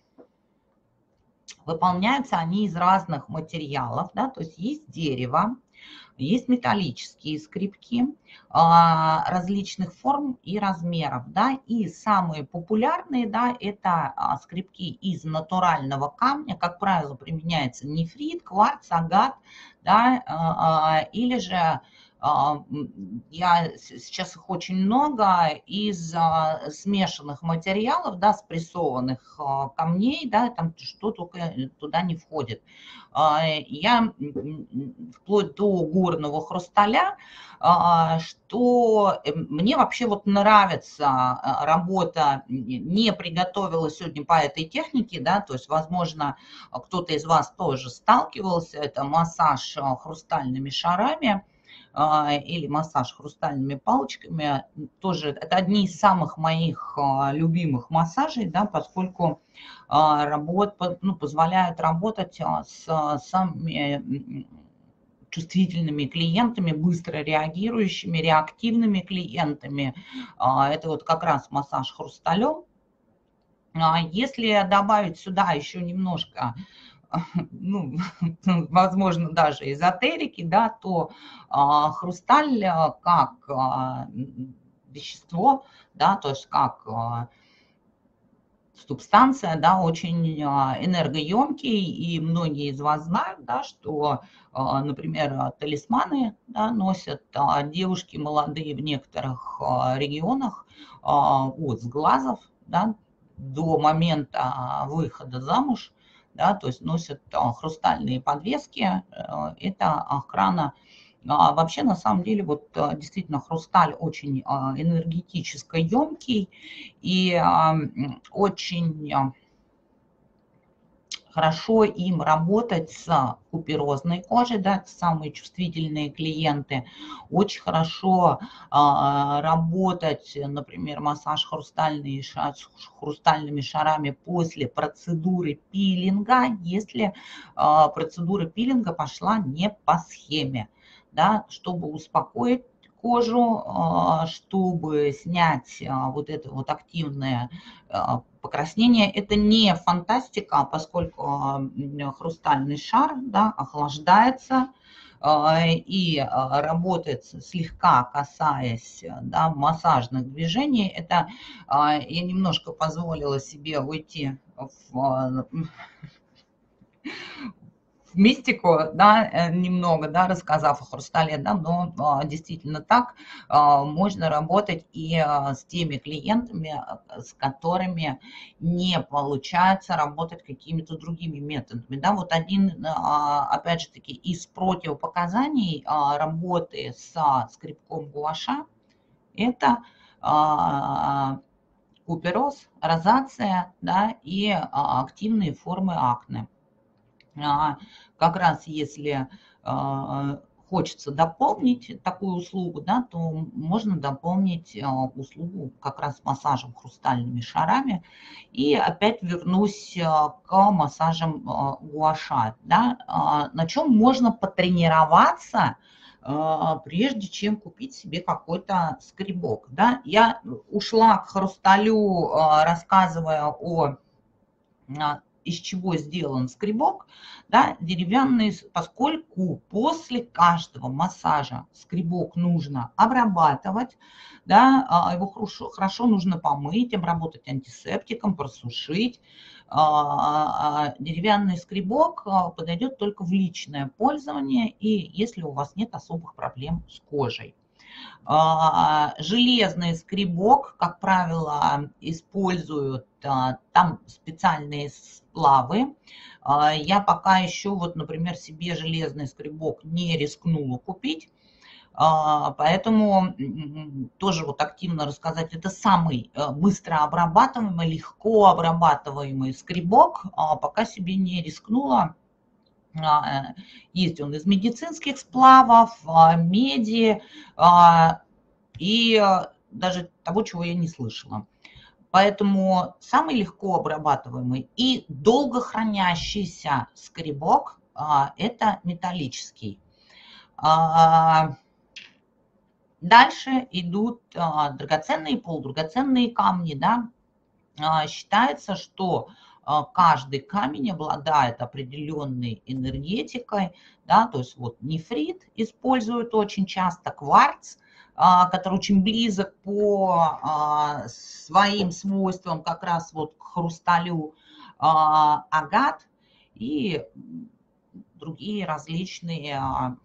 Выполняются они из разных материалов, да, то есть есть дерево, есть металлические скребки а, различных форм и размеров, да, и самые популярные, да, это а, скребки из натурального камня, как правило, применяется нефрит, кварц, агат, да, а, а, или же а, я сейчас их очень много из а, смешанных материалов, да, спрессованных а, камней, да, там что только туда не входит. А, я вплоть до горного хрусталя, а, что мне вообще вот нравится работа, не приготовила сегодня по этой технике, да, то есть, возможно, кто-то из вас тоже сталкивался, это массаж хрустальными шарами или массаж хрустальными палочками, тоже это одни из самых моих любимых массажей, да, поскольку работ, ну, позволяют работать с самыми чувствительными клиентами, быстро реагирующими, реактивными клиентами. Это вот как раз массаж хрусталем. Если добавить сюда еще немножко, ну, возможно, даже эзотерики, да, то а, хрусталь как а, вещество, да, то есть как а, субстанция, да, очень а, энергоемкий, и многие из вас знают, да, что, а, например, талисманы, да, носят а, девушки молодые в некоторых а, регионах а, от сглазов, да, до момента выхода замуж, да, то есть носят а, хрустальные подвески, а, это охрана. А вообще, на самом деле, вот а, действительно хрусталь очень а, энергетически емкий и а, очень а, хорошо им работать с куперозной кожей, да, самые чувствительные клиенты. Очень хорошо а, работать, например, массаж хрустальные, с хрустальными шарами после процедуры пилинга, если а, процедура пилинга пошла не по схеме, да, чтобы успокоить кожу, чтобы снять вот это вот активное покраснение. Это не фантастика, поскольку хрустальный шар, да, охлаждается и работает слегка касаясь, да, массажных движений. Это я немножко позволила себе уйти в в мистику, да, немного, да, рассказав о хрустале, да, но а, действительно так а, можно работать и а, с теми клиентами, с которыми не получается работать какими-то другими методами, да, вот один, а, опять же таки, из противопоказаний а, работы со скребком гуаша – это а, купероз, розация, да, и а, активные формы акне. Как раз если хочется дополнить такую услугу, да, то можно дополнить услугу как раз массажем хрустальными шарами. И опять вернусь к массажам гуаша. Да, на чем можно потренироваться, прежде чем купить себе какой-то скребок. Да. Я ушла к хрусталю, рассказывая о из чего сделан скребок, да, деревянный, поскольку после каждого массажа скребок нужно обрабатывать, да, его хорошо, хорошо нужно помыть, обработать антисептиком, просушить. Деревянный скребок подойдет только в личное пользование и если у вас нет особых проблем с кожей. Железный скребок, как правило, используют там специальные сплавы. Я пока еще, вот, например, себе железный скребок не рискнула купить, Поэтому тоже вот активно рассказать, это самый быстро обрабатываемый, легко обрабатываемый скребок, пока себе не рискнула. Есть он из медицинских сплавов, меди и даже того, чего я не слышала. Поэтому самый легко обрабатываемый и долго хранящийся скребок – это металлический. Дальше идут драгоценные и полудрагоценные камни. Да? Считается, что каждый камень обладает определенной энергетикой. Да? То есть вот нефрит используют очень часто, кварц, который очень близок по своим свойствам как раз вот к хрусталю, агат и другие различные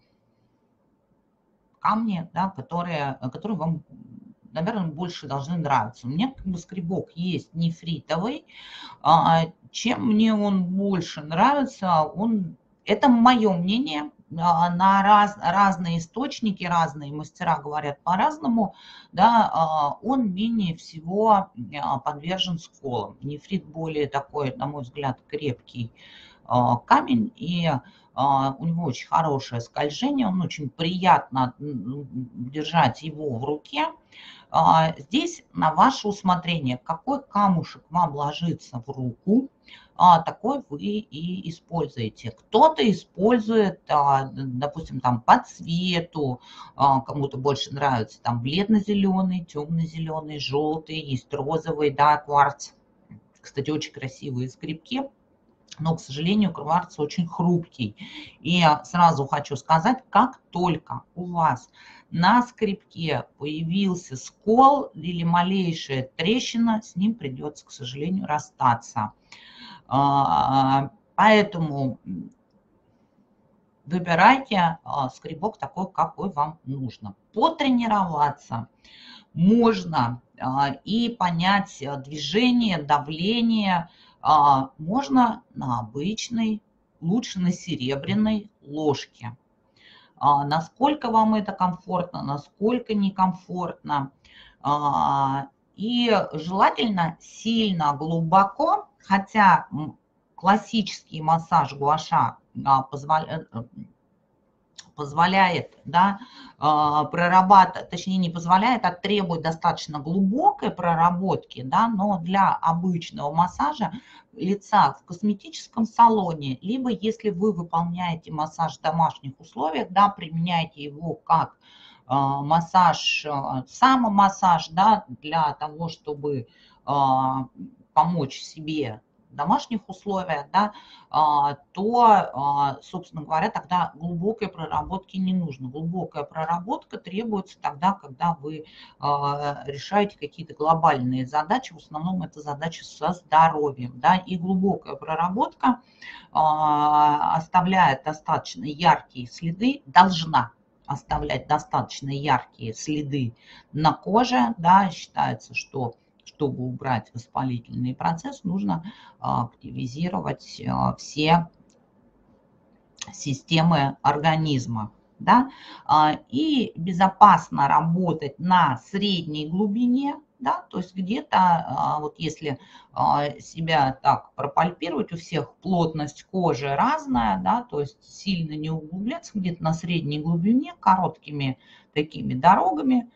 камни, да, которые, которые вам, наверное, больше должны нравиться. У меня как бы скребок есть нефритовый. Чем мне он больше нравится, он, это мое мнение, на раз, разные источники, разные мастера говорят по-разному, да, он менее всего подвержен сколам. Нефрит более такой, на мой взгляд, крепкий камень, и у него очень хорошее скольжение, он очень приятно держать его в руке. Здесь на ваше усмотрение, какой камушек вам ложится в руку, такой вы и используете. Кто-то использует, допустим, там по цвету, кому-то больше нравится там бледно-зеленый, темно-зеленый, желтый, есть розовый, да, кварц. Кстати, очень красивые скребки. Но, к сожалению, кварц очень хрупкий. И сразу хочу сказать, как только у вас на скребке появился скол или малейшая трещина, с ним придется, к сожалению, расстаться. Поэтому выбирайте скребок такой, какой вам нужно. Потренироваться можно и понять движение, давление, можно на обычной, лучше на серебряной ложке. Насколько вам это комфортно, насколько некомфортно. И желательно сильно глубоко, хотя классический массаж гуаша позволяет, позволяет, да, прорабатывать, точнее не позволяет, а требует достаточно глубокой проработки, да, но для обычного массажа лица в косметическом салоне, либо если вы выполняете массаж в домашних условиях, да, применяете его как массаж, самомассаж, да, для того, чтобы помочь себе в домашних условиях, да, то, собственно говоря, тогда глубокой проработки не нужно. Глубокая проработка требуется тогда, когда вы решаете какие-то глобальные задачи, в основном это задачи со здоровьем, да, и глубокая проработка оставляет достаточно яркие следы, должна оставлять достаточно яркие следы на коже, да, считается, что чтобы убрать воспалительный процесс, нужно активизировать все системы организма. Да? И безопасно работать на средней глубине, да? То есть где-то, вот если себя так пропальпировать, у всех плотность кожи разная, да? То есть сильно не углубляться, где-то на средней глубине, короткими такими дорогами,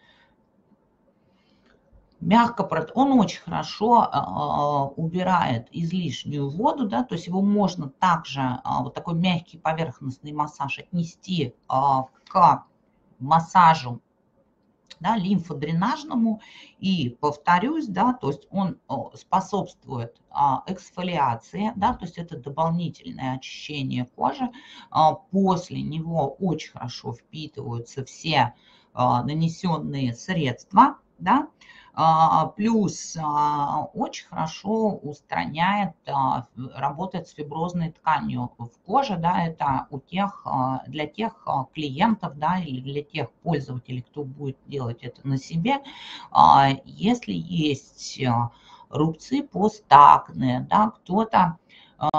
мягко, он очень хорошо э, убирает излишнюю воду, да, то есть его можно также, э, вот такой мягкий поверхностный массаж отнести э, к массажу, да, лимфодренажному, и повторюсь, да, то есть он способствует э, эксфолиации, да, то есть это дополнительное очищение кожи, э, после него очень хорошо впитываются все э, нанесенные средства, да. Плюс очень хорошо устраняет, работает с фиброзной тканью в коже, да, это у тех, для тех клиентов, да, или для тех пользователей, кто будет делать это на себе, если есть рубцы постакне, да, кто-то,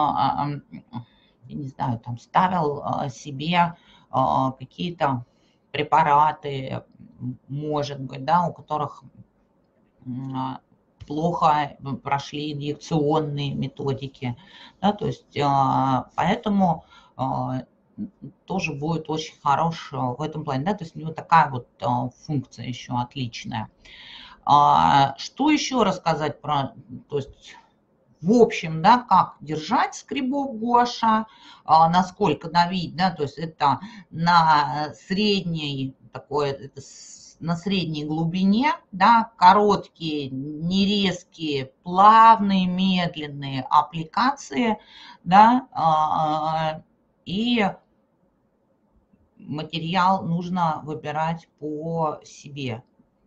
я не знаю, там ставил себе какие-то препараты, может быть, да, у которых плохо прошли инъекционные методики, да, то есть поэтому тоже будет очень хорош в этом плане, да, то есть у него такая вот функция еще отличная. Что еще рассказать про, то есть в общем, да, как держать скребок гуаша, насколько давить, да, то есть это на средней такой, это на средней глубине, да, короткие, нерезкие, плавные, медленные аппликации, да, и материал нужно выбирать по себе.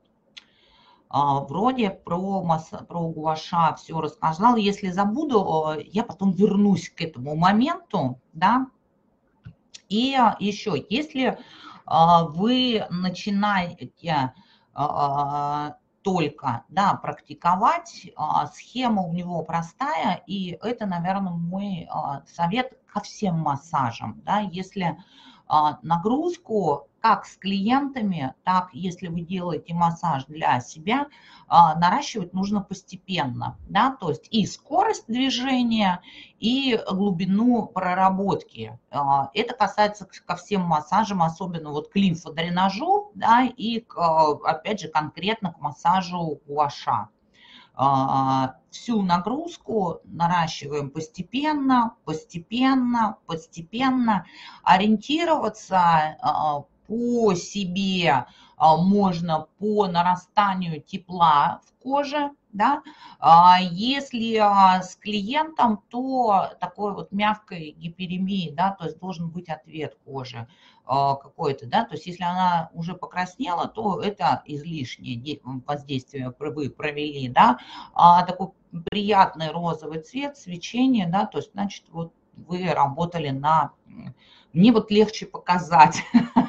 Вроде про, про гуаша все рассказала. Если забуду, я потом вернусь к этому моменту, да. И еще, если вы начинаете только, да, практиковать, схема у него простая, и это, наверное, мой совет ко всем массажам, да, если нагрузку как с клиентами, так если вы делаете массаж для себя, наращивать нужно постепенно, да, то есть и скорость движения, и глубину проработки. Это касается ко всем массажам, особенно вот к лимфодренажу, да, и к, опять же конкретно к массажу гуаша. Всю нагрузку наращиваем постепенно, постепенно, постепенно. Ориентироваться по себе можно по нарастанию тепла в коже, да. Если с клиентом, то такой вот мягкой гиперемии, да, то есть должен быть ответ кожи какой-то, да, то есть если она уже покраснела, то это излишнее воздействие вы провели, да, а такой приятный розовый цвет, свечение, да, то есть значит вот вы работали на, мне вот легче показать.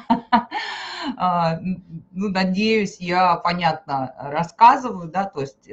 Ну, надеюсь, я понятно рассказываю, да, то есть,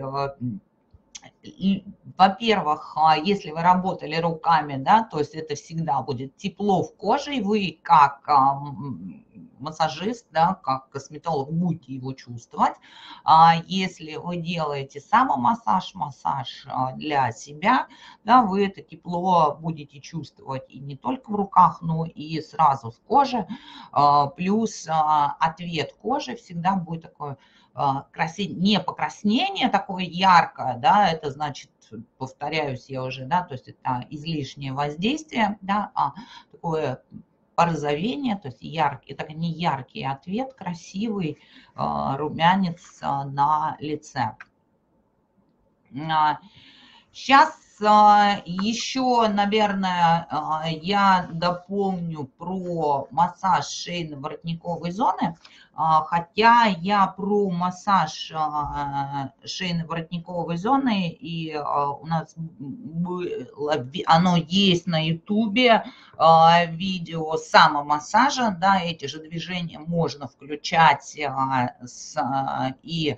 во-первых, если вы работали руками, да, то есть это всегда будет тепло в коже, и вы как массажист, да, как косметолог будете его чувствовать. Если вы делаете самомассаж, массаж для себя, да, вы это тепло будете чувствовать и не только в руках, но и сразу в коже. Плюс ответ кожи всегда будет такой красивый, не покраснение такое яркое, да, это значит, повторяюсь я уже, да, то есть это излишнее воздействие, да, а такое порозовение, то есть яркий, это не яркий ответ, красивый румянец на лице. Сейчас еще, наверное, я дополню про массаж шейно-воротниковой зоны, хотя я про массаж шейно-воротниковой зоны, и у нас было, оно есть на ютубе, видео самомассажа, да, эти же движения можно включать с, и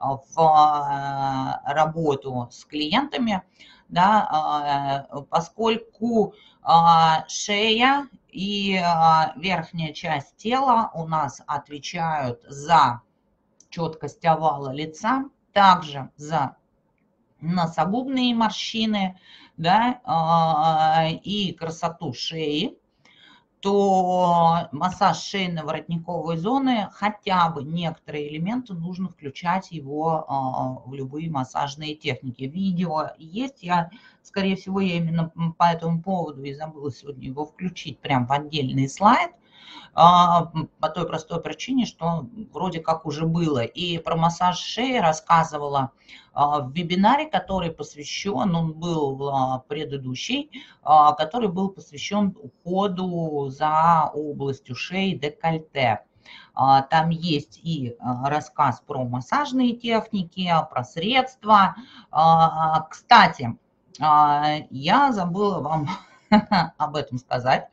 в работу с клиентами, да, поскольку шея и верхняя часть тела у нас отвечают за четкость овала лица, также за носогубные морщины, да, и красоту шеи, то массаж шейно-воротниковой зоны, хотя бы некоторые элементы нужно включать его в любые массажные техники. Видео есть, я, скорее всего, я именно по этому поводу и забыла сегодня его включить прям в отдельный слайд, по той простой причине, что вроде как уже было. И про массаж шеи рассказывала в вебинаре, который посвящен, он был предыдущий, который был посвящен уходу за областью шеи, декольте. Там есть и рассказ про массажные техники, про средства. Кстати, я забыла вам об этом сказать,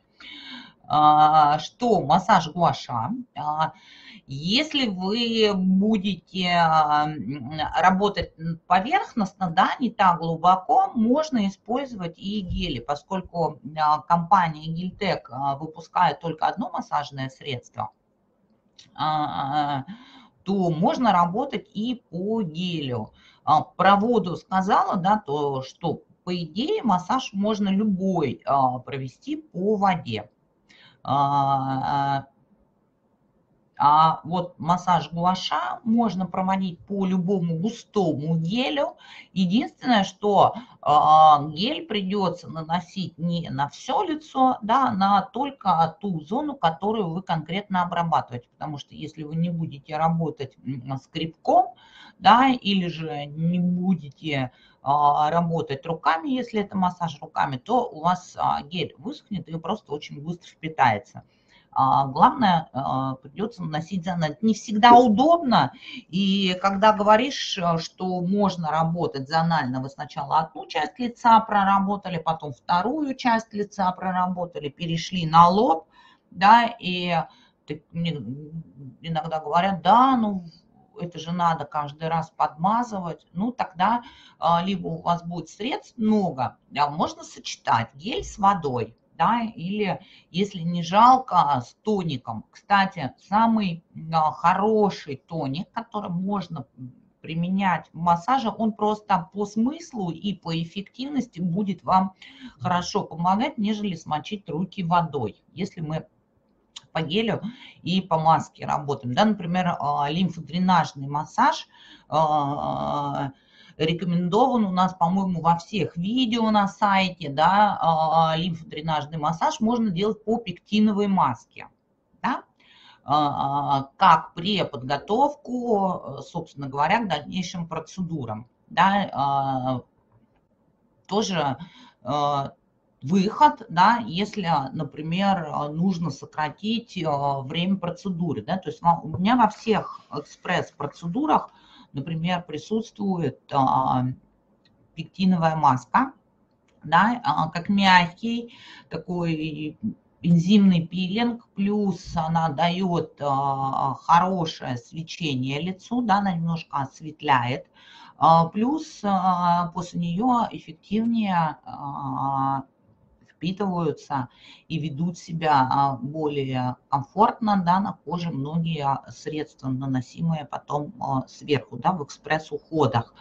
что массаж гуаша, если вы будете работать поверхностно, да, не так глубоко, можно использовать и гели, поскольку компания Гильтек выпускает только одно массажное средство. то можно работать и по гелю. Про воду сказала, да, то что по идее массаж можно любой провести по воде. А вот массаж гуаша можно проводить по любому густому гелю. Единственное, что э, гель придется наносить не на все лицо, да, а на только ту зону, которую вы конкретно обрабатываете. Потому что если вы не будете работать скребком, да, или же не будете э, работать руками, если это массаж руками, то у вас э, гель высохнет и просто очень быстро впитается. Главное, придется наносить заново. Это не всегда удобно, и когда говоришь, что можно работать зонально, вы сначала одну часть лица проработали, потом вторую часть лица проработали, перешли на лоб, да, и мне иногда говорят, да, ну это же надо каждый раз подмазывать, ну тогда либо у вас будет средств много, а можно сочетать гель с водой. Да, или если не жалко, с тоником. Кстати, самый хороший тоник, который можно применять в массаже, он просто по смыслу и по эффективности будет вам хорошо помогать, нежели смочить руки водой, если мы по гелю и по маске работаем. Да, например, лимфодренажный массаж рекомендован у нас, по-моему, во всех видео на сайте, да, лимфодренажный массаж можно делать по пектиновой маске, да, как при подготовку, собственно говоря, к дальнейшим процедурам, да, тоже выход, да, если, например, нужно сократить время процедуры, да, то есть у меня во всех экспресс-процедурах, например, присутствует а, пектиновая маска, да, а, как мягкий такой энзимный пилинг, плюс она дает а, хорошее свечение лицу, да, она немножко осветляет, а, плюс а, после нее эффективнее а, впитываются и ведут себя более комфортно, да, на коже многие средства, наносимые потом сверху, да, в экспресс-уходах.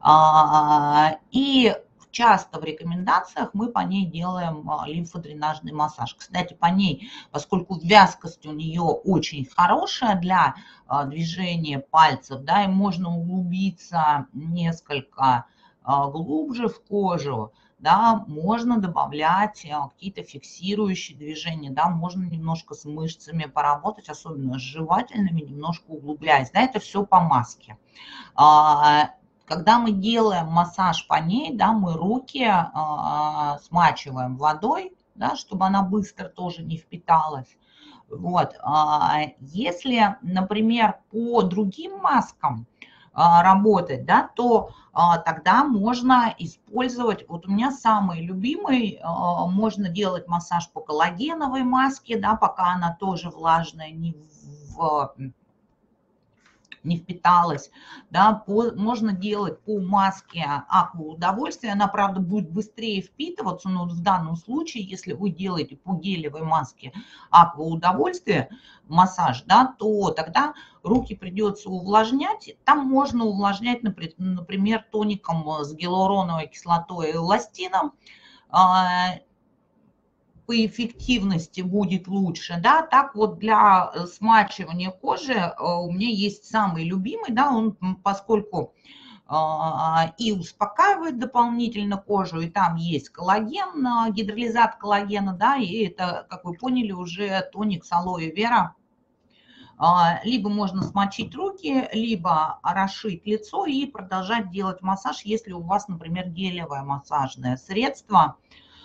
И часто в рекомендациях мы по ней делаем лимфодренажный массаж. Кстати, по ней, поскольку вязкость у нее очень хорошая для движения пальцев, да, и можно углубиться несколько глубже в кожу, да, можно добавлять какие-то фиксирующие движения, да, можно немножко с мышцами поработать, особенно с жевательными, немножко углубляясь, да, это все по маске. Когда мы делаем массаж по ней, да, мы руки смачиваем водой, да, чтобы она быстро тоже не впиталась. Вот. Если, например, по другим маскам работать, да, то а, тогда можно использовать, вот у меня самый любимый, а, можно делать массаж по коллагеновой маске, да, пока она тоже влажная, не, в, не впиталась, да, по, можно делать по маске аква удовольствия, она, правда, будет быстрее впитываться, но в данном случае, если вы делаете по гелевой маске аква удовольствия, массаж, да, то тогда руки придется увлажнять. Там можно увлажнять, например, тоником с гиалуроновой кислотой и эластином. По эффективности будет лучше, да, так вот для смачивания кожи у меня есть самый любимый, да, он, поскольку и успокаивает дополнительно кожу, и там есть коллаген, гидролизат коллагена, да, и это, как вы поняли, уже тоник с алоэ вера. Либо можно смочить руки, либо орошить лицо и продолжать делать массаж, если у вас, например, гелевое массажное средство.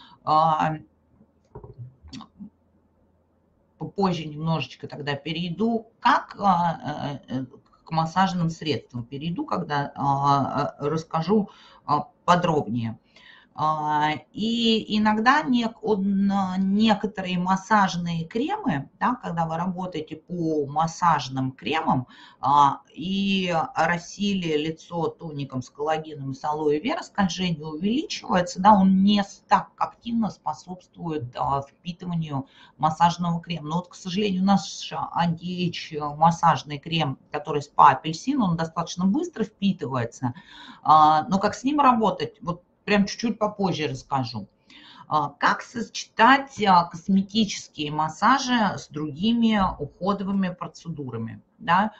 Позже немножечко тогда перейду, как к массажным средствам перейду, когда расскажу подробнее. И иногда некоторые массажные кремы, да, когда вы работаете по массажным кремам и оросили лицо тоником с коллагеном и с алоэ вера, скольжение увеличивается, да, он не так активно способствует впитыванию массажного крема. Но вот, к сожалению, наш анти-эйдж массажный крем, который спа-апельсин, он достаточно быстро впитывается. Но как с ним работать? Вот прям чуть-чуть попозже расскажу. Как сочетать косметические массажи с другими уходовыми процедурами? Да?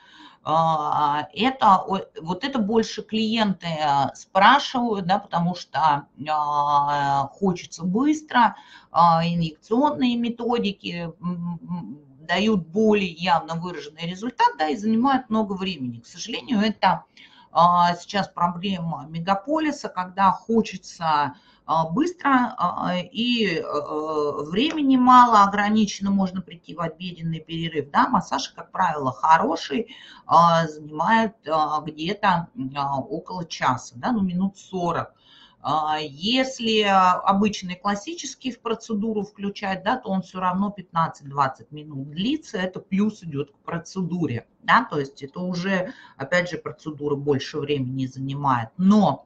Это, вот это больше клиенты спрашивают, да, потому что хочется быстро, инъекционные методики дают более явно выраженный результат, да, и занимают много времени. К сожалению, это сейчас проблема мегаполиса, когда хочется быстро и времени мало, ограниченно, можно прийти в обеденный перерыв. Да, массаж, как правило, хороший, занимает где-то около часа, да, ну минут сорок. Если обычный классический в процедуру включать, да, то он все равно пятнадцать-двадцать минут длится, это плюс идет к процедуре, да, то есть это уже, опять же, процедура больше времени занимает. Но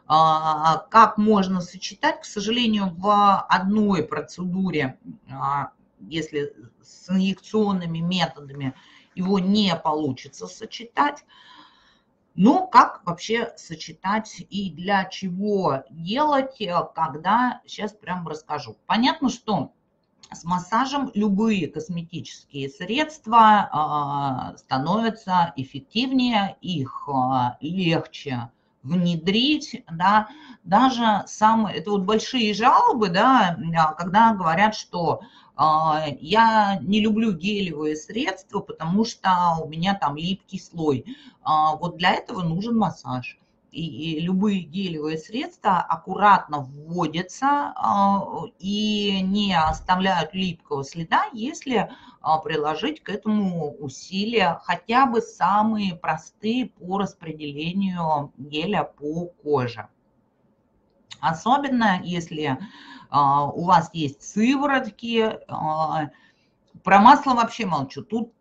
как можно сочетать, к сожалению, в одной процедуре, если с инъекционными методами его не получится сочетать. Ну, как вообще сочетать и для чего делать, когда, сейчас прям расскажу. Понятно, что с массажем любые косметические средства становятся эффективнее, их легче внедрить, да, даже самые, это вот большие жалобы, да, когда говорят, что я не люблю гелевые средства, потому что у меня там липкий слой. Вот для этого нужен массаж. И любые гелевые средства аккуратно вводятся и не оставляют липкого следа, если приложить к этому усилия, хотя бы самые простые по распределению геля по коже. Особенно если у вас есть сыворотки. Про масло вообще молчу. Тут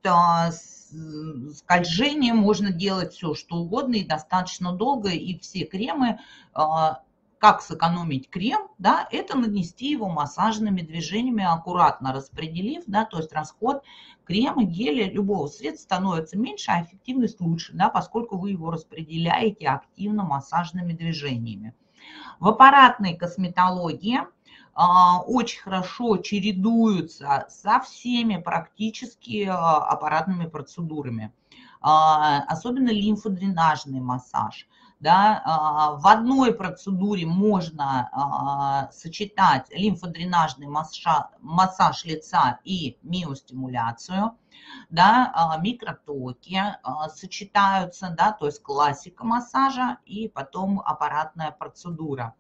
скольжение можно делать все, что угодно и достаточно долго. И все кремы, как сэкономить крем, да, это нанести его массажными движениями, аккуратно распределив, да, то есть расход крема, геля, любого средства становится меньше, а эффективность лучше, да, поскольку вы его распределяете активно массажными движениями. В аппаратной косметологии очень хорошо чередуются со всеми практически аппаратными процедурами, особенно лимфодренажный массаж. Да, в одной процедуре можно сочетать лимфодренажный массаж, массаж лица и миостимуляцию. Да, микротоки сочетаются, да, то есть классика массажа и потом аппаратная процедура.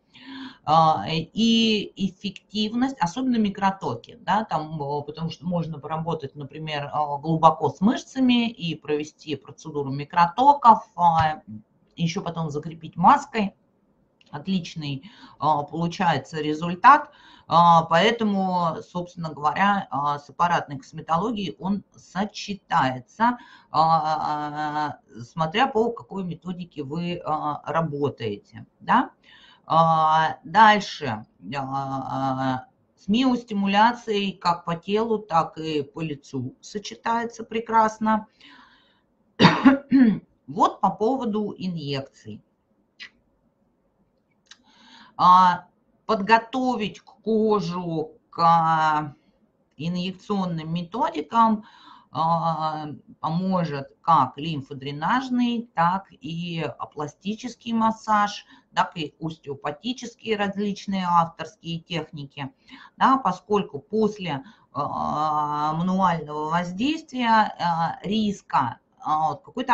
И эффективность, особенно микротоки, да, там, потому что можно поработать, например, глубоко с мышцами и провести процедуру микротоков, еще потом закрепить маской. Отличный получается результат, поэтому, собственно говоря, с аппаратной косметологией он сочетается, смотря по какой методике вы работаете, да? Дальше, с миостимуляцией как по телу, так и по лицу сочетается прекрасно. Вот по поводу инъекций. Подготовить кожу к инъекционным методикам поможет как лимфодренажный, так и пластический массаж, так и остеопатические различные авторские техники, да, поскольку после мануального воздействия риска какой-то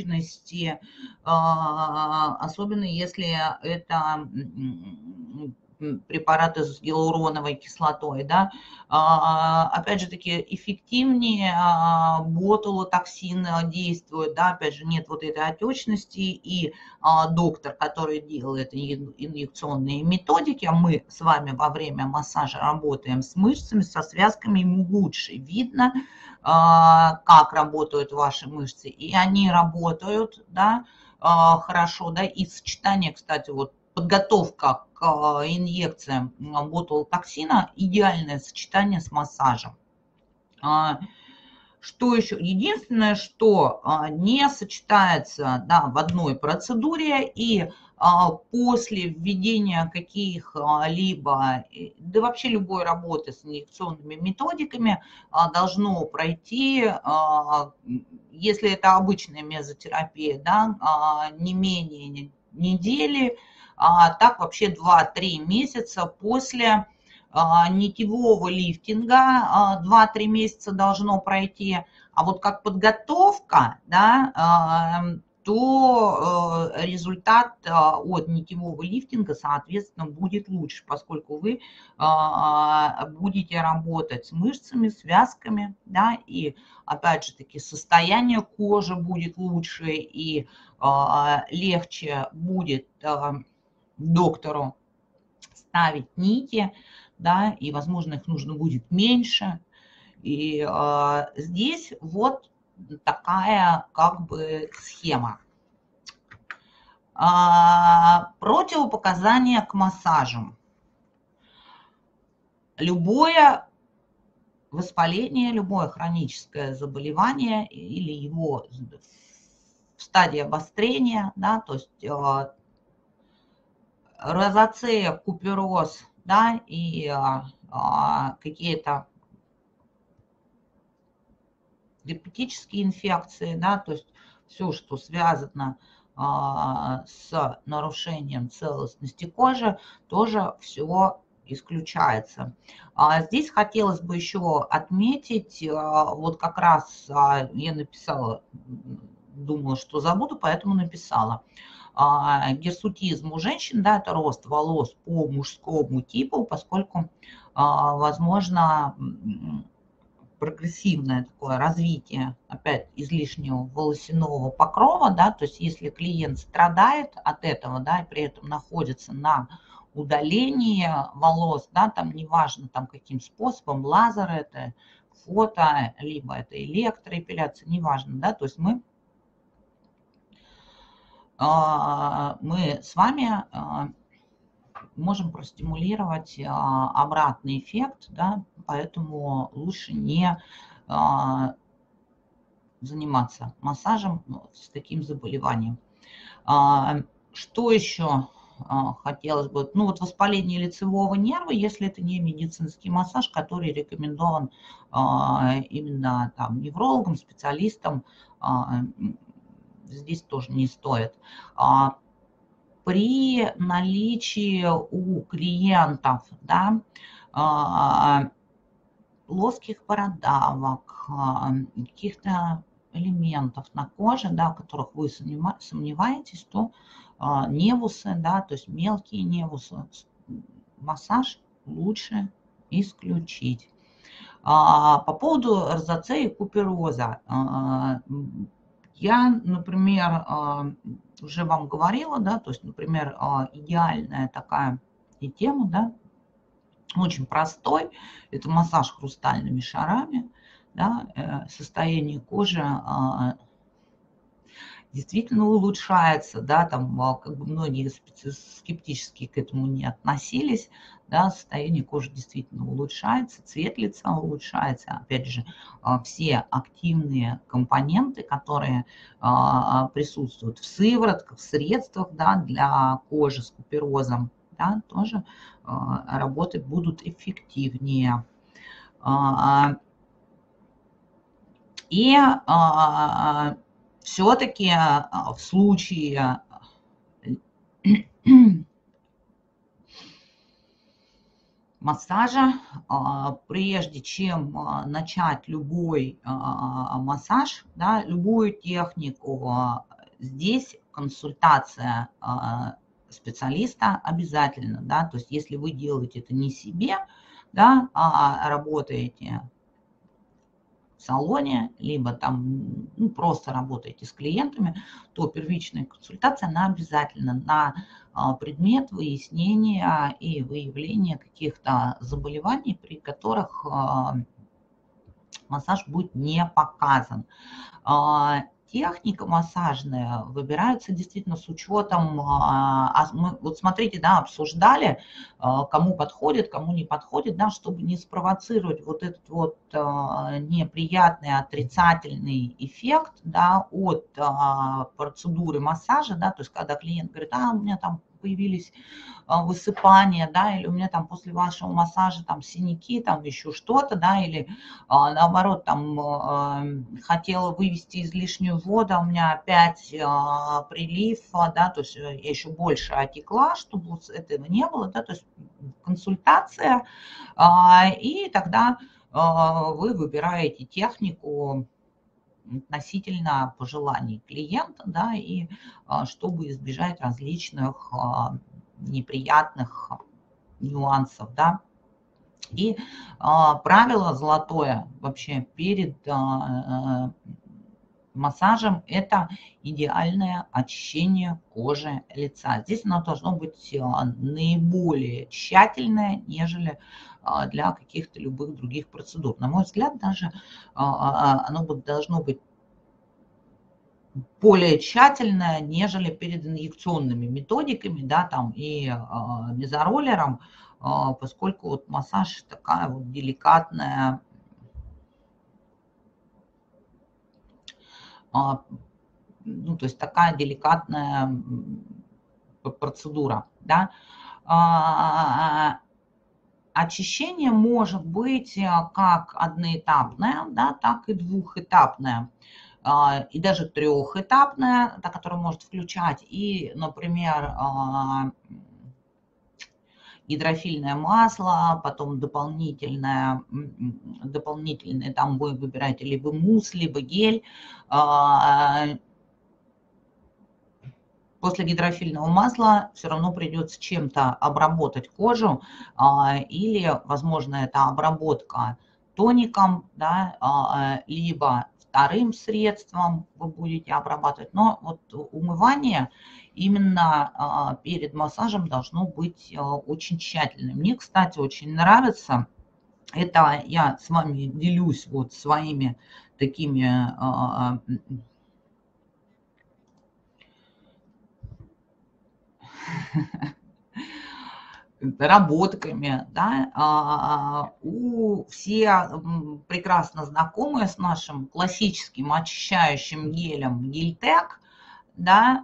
отечности, особенно если это препараты с гиалуроновой кислотой, да, опять же таки эффективнее ботулотоксин действует, да, опять же нет вот этой отечности, и доктор, который делает инъекционные методики, а мы с вами во время массажа работаем с мышцами, со связками, ему лучше видно, как работают ваши мышцы, и они работают, да, хорошо, да, и сочетание, кстати, вот подготовка к инъекциям ботулотоксина – идеальное сочетание с массажем. Что еще? Единственное, что не сочетается, да, в одной процедуре, и после введения каких-либо, да вообще любой работы с инъекционными методиками должно пройти, если это обычная мезотерапия, да, не менее недели, а так вообще два-три месяца после нитевого лифтинга, два-три месяца должно пройти. А вот как подготовка, да, то результат от нитевого лифтинга, соответственно, будет лучше, поскольку вы будете работать с мышцами, связками, да, и опять же таки состояние кожи будет лучше, и легче будет доктору ставить нити, да, и, возможно, их нужно будет меньше. И э, здесь вот такая как бы схема. А, противопоказания к массажу. Любое воспаление, любое хроническое заболевание или его в стадии обострения, да, то есть э, розацея, купероз, да, и а, а, какие-то герпетические инфекции, да, то есть все, что связано а, с нарушением целостности кожи, тоже все исключается. А здесь хотелось бы еще отметить, а, вот как раз а, я написала, думала, что забуду, поэтому написала. Гирсутизм у женщин, да, это рост волос по мужскому типу, поскольку, возможно, прогрессивное такое развитие, опять, излишнего волосяного покрова, да, то есть если клиент страдает от этого, да, и при этом находится на удалении волос, да, там неважно, там каким способом, лазер это, фото, либо это электроэпиляция, неважно, да, то есть мы мы с вами можем простимулировать обратный эффект, да, поэтому лучше не заниматься массажем с таким заболеванием. Что еще хотелось бы? Ну вот воспаление лицевого нерва, если это не медицинский массаж, который рекомендован именно там неврологам, специалистам, здесь тоже не стоит. При наличии у клиентов, да, плоских бородавок, каких-то элементов на коже, да, в которых вы сомневаетесь, то невусы, да, то есть мелкие невусы, массаж лучше исключить. По поводу розацеи и купероза. Я, например, уже вам говорила, да, то есть, например, идеальная такая тема, да, очень простой, это массаж хрустальными шарами, да, состояние кожи действительно улучшается, да, там как бы многие скептически к этому не относились, да, состояние кожи действительно улучшается, цвет лица улучшается, опять же, все активные компоненты, которые присутствуют в сыворотках, в средствах, да, для кожи с куперозом, да, тоже работать будут эффективнее. И все-таки в случае массажа, прежде чем начать любой массаж, да, любую технику, здесь консультация специалиста обязательно, да, то есть если вы делаете это не себе, да, а работаете в салоне, либо там ну, просто работаете с клиентами, то первичная консультация, она обязательно на а, предмет выяснения и выявления каких-то заболеваний, при которых а, массаж будет не показан. А, Техника массажная выбирается действительно с учетом, а, а мы, вот смотрите, да, обсуждали, а, кому подходит, кому не подходит, да, чтобы не спровоцировать вот этот вот а, неприятный отрицательный эффект, да, от а, процедуры массажа, да, то есть когда клиент говорит, а, у меня там появились высыпания, да, или у меня там после вашего массажа там синяки, там еще что-то, да, или а, наоборот там а, хотела вывести излишнюю воду, а у меня опять а, прилив, да, то есть я еще больше отекла, чтобы вот этого не было, да, то есть консультация, а, и тогда а, вы выбираете технику относительно пожеланий клиента, да, и а, чтобы избежать различных а, неприятных нюансов, да. И а, правило золотое вообще перед а, массажем – это идеальное очищение кожи лица. Здесь оно должно быть а, наиболее тщательное, нежели а, для каких-то любых других процедур. На мой взгляд, даже а, оно должно быть более тщательная, нежели перед инъекционными методиками, да, там и э, мезороллером, э, поскольку вот массаж такая вот деликатная, э, ну, то есть такая деликатная процедура, да. А, очищение может быть как одноэтапное, да, так и двухэтапное. И даже трехэтапная, та, которая может включать и, например, гидрофильное масло, потом дополнительное, дополнительное там вы выбираете либо мусс, либо гель. После гидрофильного масла все равно придется чем-то обработать кожу, или, возможно, это обработка тоником, да, либо вторым средством вы будете обрабатывать. Но вот умывание именно перед массажем должно быть очень тщательным. Мне, кстати, очень нравится, это я с вами делюсь вот своими такими работками, да, у все прекрасно знакомые с нашим классическим очищающим гелем Гельтек, да,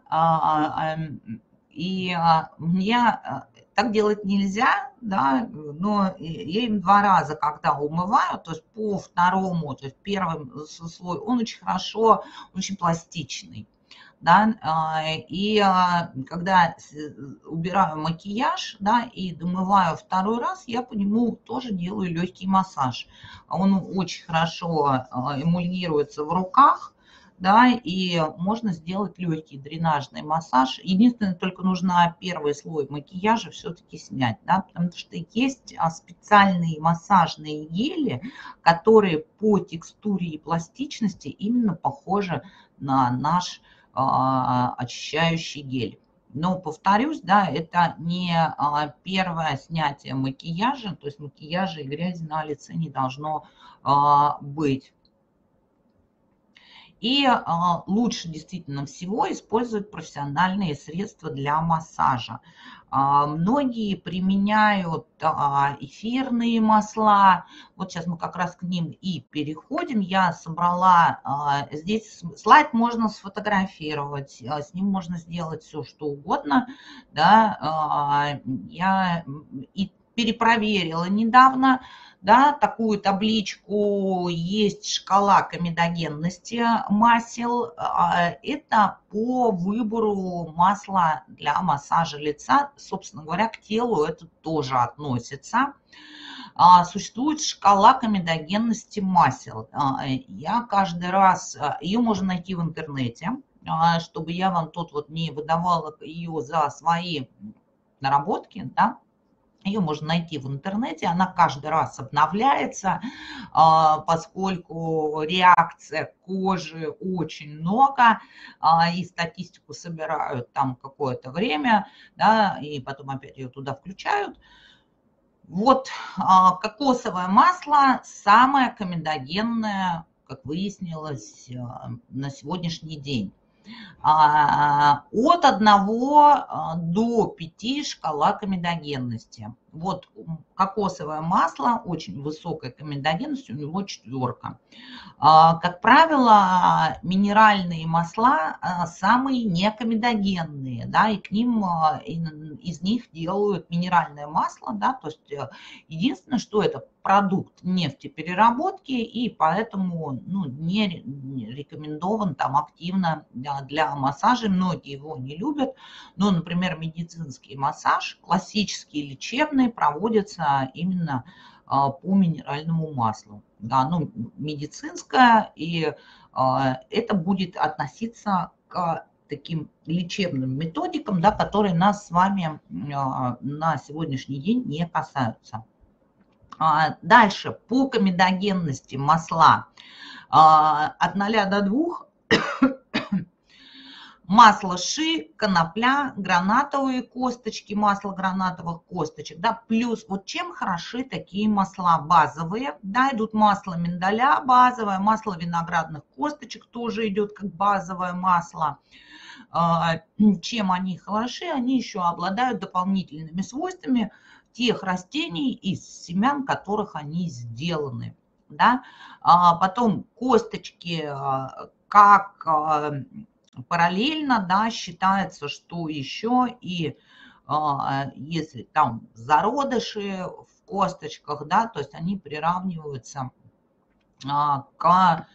и мне так делать нельзя, да, но я им два раза, когда умываю, то есть по второму, то есть первый слой, он очень хорошо, очень пластичный. Да, и когда убираю макияж, да, и домываю второй раз, я по нему тоже делаю легкий массаж. Он очень хорошо эмульгируется в руках, да, и можно сделать легкий дренажный массаж. Единственное, только нужно первый слой макияжа все-таки снять, да, потому что есть специальные массажные гели, которые по текстуре и пластичности именно похожи на наш очищающий гель. Но, повторюсь, да, это не первое снятие макияжа, то есть макияжа и грязи на лице не должно быть. И лучше действительно всего использовать профессиональные средства для массажа. Многие применяют эфирные масла. Вот сейчас мы как раз к ним и переходим. Я собрала, здесь слайд можно сфотографировать, с ним можно сделать все, что угодно. Да. Я и перепроверила недавно, да, такую табличку, есть шкала комедогенности масел. Это по выбору масла для массажа лица. Собственно говоря, к телу это тоже относится. Существует шкала комедогенности масел. Я каждый раз, ее можно найти в интернете. чтобы я вам тут вот не выдавала ее за свои наработки, да. Ее можно найти в интернете, она каждый раз обновляется, поскольку реакция кожи очень много, и статистику собирают там какое-то время, да, и потом опять ее туда включают. Вот кокосовое масло самое комедогенное, как выяснилось, на сегодняшний день. От одного до пяти шкала комедогенности. Вот кокосовое масло очень высокая комедогенность, у него четверка. Как правило, минеральные масла самые некомедогенные, да, и к ним, из них делают минеральное масло, да, то есть единственное, что это продукт нефтепереработки, и поэтому, ну, не рекомендован там активно для массажа, многие его не любят, но, например, медицинский массаж, классический лечебный, проводится именно по минеральному маслу. Да, ну, медицинское, и это будет относиться к таким лечебным методикам, да, которые нас с вами на сегодняшний день не касаются. Дальше, по комедогенности масла от ноля до двух масло ши, конопля, гранатовые косточки, масло гранатовых косточек, да, плюс вот чем хороши такие масла базовые, да, идут масло миндаля базовое, масло виноградных косточек тоже идет как базовое масло. Чем они хороши? Они еще обладают дополнительными свойствами тех растений, из семян которых они сделаны, да. Потом косточки как параллельно, да, считается, что еще и если там зародыши в косточках, да, то есть они приравниваются к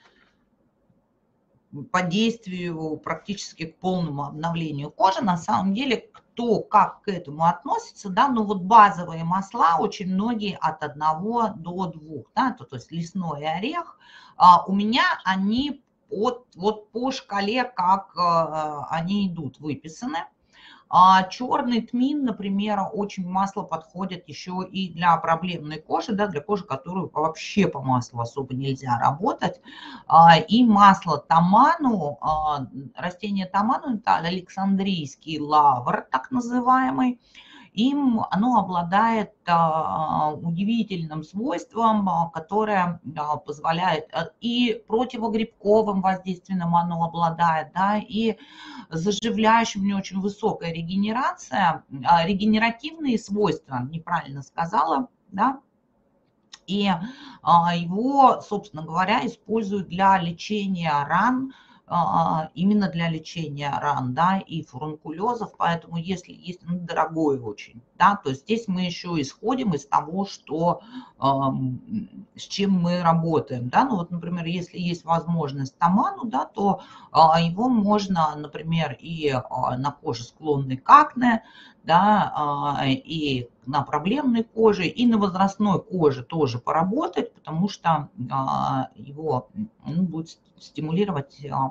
по действию практически к полному обновлению кожи. На самом деле, кто как к этому относится, да, ну вот базовые масла очень многие от одного до двух, да, то, то есть лесной орех, а у меня они от, вот по шкале, как а, они идут, выписаны. А черный тмин, например, очень масло подходит еще и для проблемной кожи, да, для кожи, которую вообще по маслу особо нельзя работать. И масло таману, растение таману, это александрийский лавр, так называемый. Им оно обладает а, удивительным свойством, а, которое а, позволяет и противогрибковым воздействием оно обладает, да, и заживляющим, у него очень высокая регенерация, а, регенеративные свойства, неправильно сказала, да, и а, его, собственно говоря, используют для лечения ран, именно для лечения ран, да, и фурункулезов, поэтому если есть, ну, дорогой очень, да, то здесь мы еще исходим из того, что, э, с чем мы работаем, да, ну вот, например, если есть возможность таману, да, то э, его можно, например, и э, на коже склонной к акне, да, э, и на проблемной коже, и на возрастной коже тоже поработать, потому что э, его, ну, будет стимулировать э,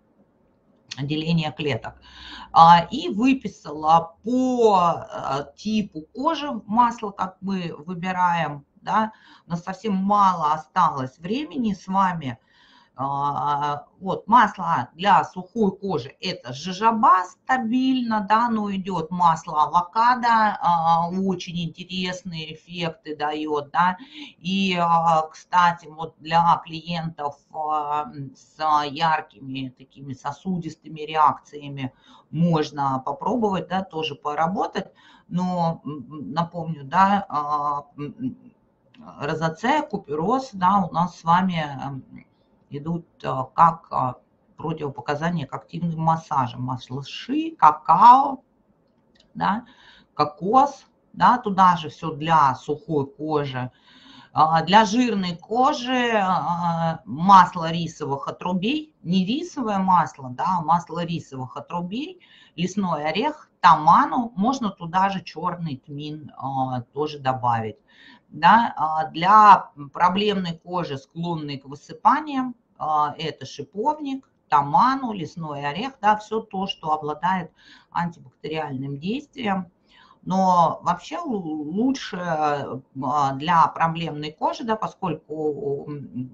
деление клеток. И выписала по типу кожи масло, как мы выбираем, да, у нас совсем мало осталось времени с вами. Вот масло для сухой кожи — это жожоба стабильно, да, но идет масло авокадо, очень интересные эффекты дает, да, и, кстати, вот для клиентов с яркими такими сосудистыми реакциями можно попробовать, да, тоже поработать, но напомню, да, розацея, купероз, да, у нас с вами идут как противопоказания к активным массажам. Масло ши, какао, да, кокос, да, туда же все для сухой кожи. Для жирной кожи масло рисовых отрубей, не рисовое масло, да, а масло рисовых отрубей, лесной орех, таману, можно туда же черный тмин тоже добавить. Да. Для проблемной кожи, склонной к высыпаниям, это шиповник таману, лесной орех, да, все то, что обладает антибактериальным действием. Но вообще лучше для проблемной кожи, да, поскольку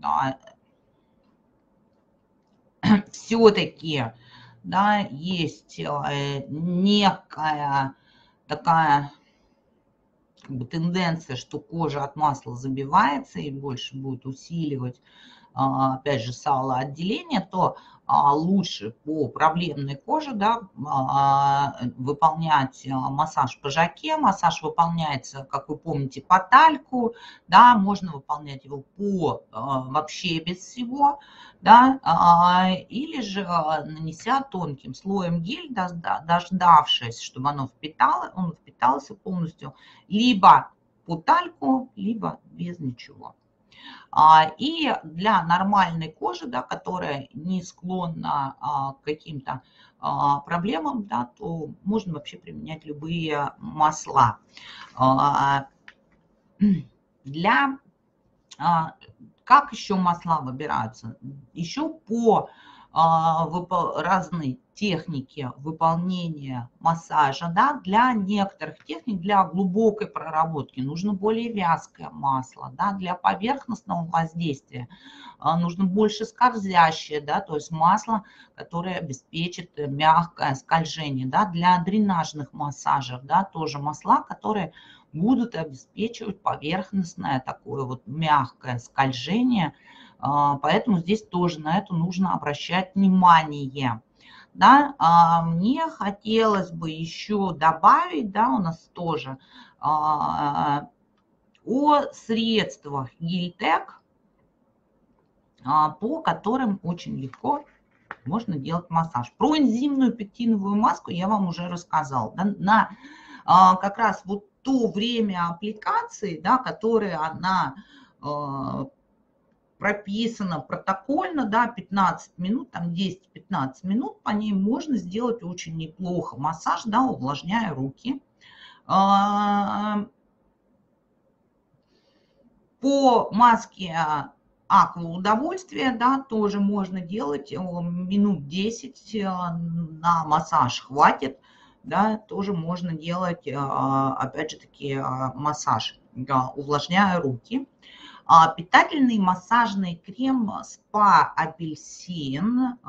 все-таки, да, есть некая такая как бы тенденция, что кожа от масла забивается и больше будет усиливать, опять же, салоотделение, то лучше по проблемной коже, да, выполнять массаж по жаке. Массаж выполняется, как вы помните, по тальку, да, можно выполнять его по вообще без всего, да, или же нанеся тонким слоем гель, дождавшись, чтобы оно впитало, он впитался полностью, либо по тальку, либо без ничего. И для нормальной кожи, да, которая не склонна к каким-то проблемам, да, то можно вообще применять любые масла. Для, как еще масла выбираются? Еще по разной техники выполнения массажа, да, для некоторых техник, для глубокой проработки нужно более вязкое масло, да, для поверхностного воздействия нужно больше скользящее, да, то есть масло, которое обеспечит мягкое скольжение, да, для дренажных массажев, да, тоже масла, которые будут обеспечивать поверхностное такое вот мягкое скольжение. Поэтому здесь тоже на это нужно обращать внимание. Да, мне хотелось бы еще добавить, да, у нас тоже о средствах Гильтек, по которым очень легко можно делать массаж. Про энзимную пектиновую маску я вам уже рассказала. Да, на как раз вот то время аппликации, да, которое она прописано протокольно, да, пятнадцать минут, там десять-пятнадцать минут, по ней можно сделать очень неплохо массаж, да, увлажняя руки. По маске Аква Удовольствие, да, тоже можно делать минут десять, на массаж хватит, да, тоже можно делать, опять же таки, массаж, да, увлажняя руки. Питательный массажный крем спа апельсин,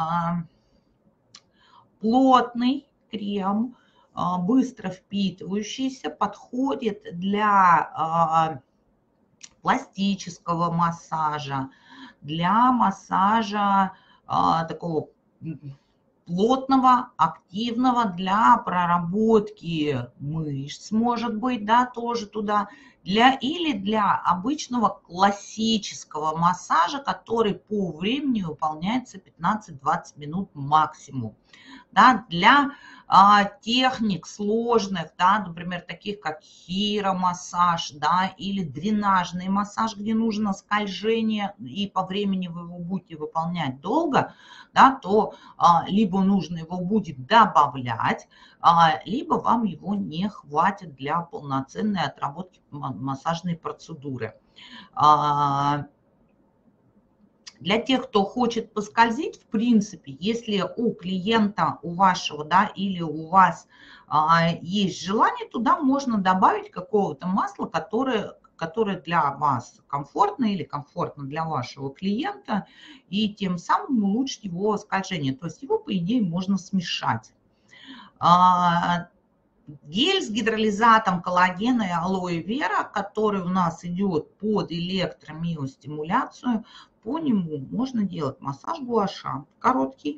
плотный крем, быстро впитывающийся, подходит для пластического массажа, для массажа такого плотного, активного, для проработки мышц, может быть, да, тоже туда, для, или для обычного классического массажа, который по времени выполняется пятнадцать-двадцать минут максимум. Да, для а, техник сложных, да, например, таких как хиромассаж, да, или дренажный массаж, где нужно скольжение, и по времени вы его будете выполнять долго, да, то а, либо нужно его будет добавлять, а, либо вам его не хватит для полноценной отработки массажной процедуры. А, Для тех, кто хочет поскользить, в принципе, если у клиента, у вашего, да, или у вас а, есть желание, туда можно добавить какого-то масла, которое, которое для вас комфортно или комфортно для вашего клиента, и тем самым улучшить его скольжение. То есть его, по идее, можно смешать. А, гель с гидролизатом коллагена и алоэ вера, который у нас идет под электромиостимуляцию, по нему можно делать массаж гуаша, короткий,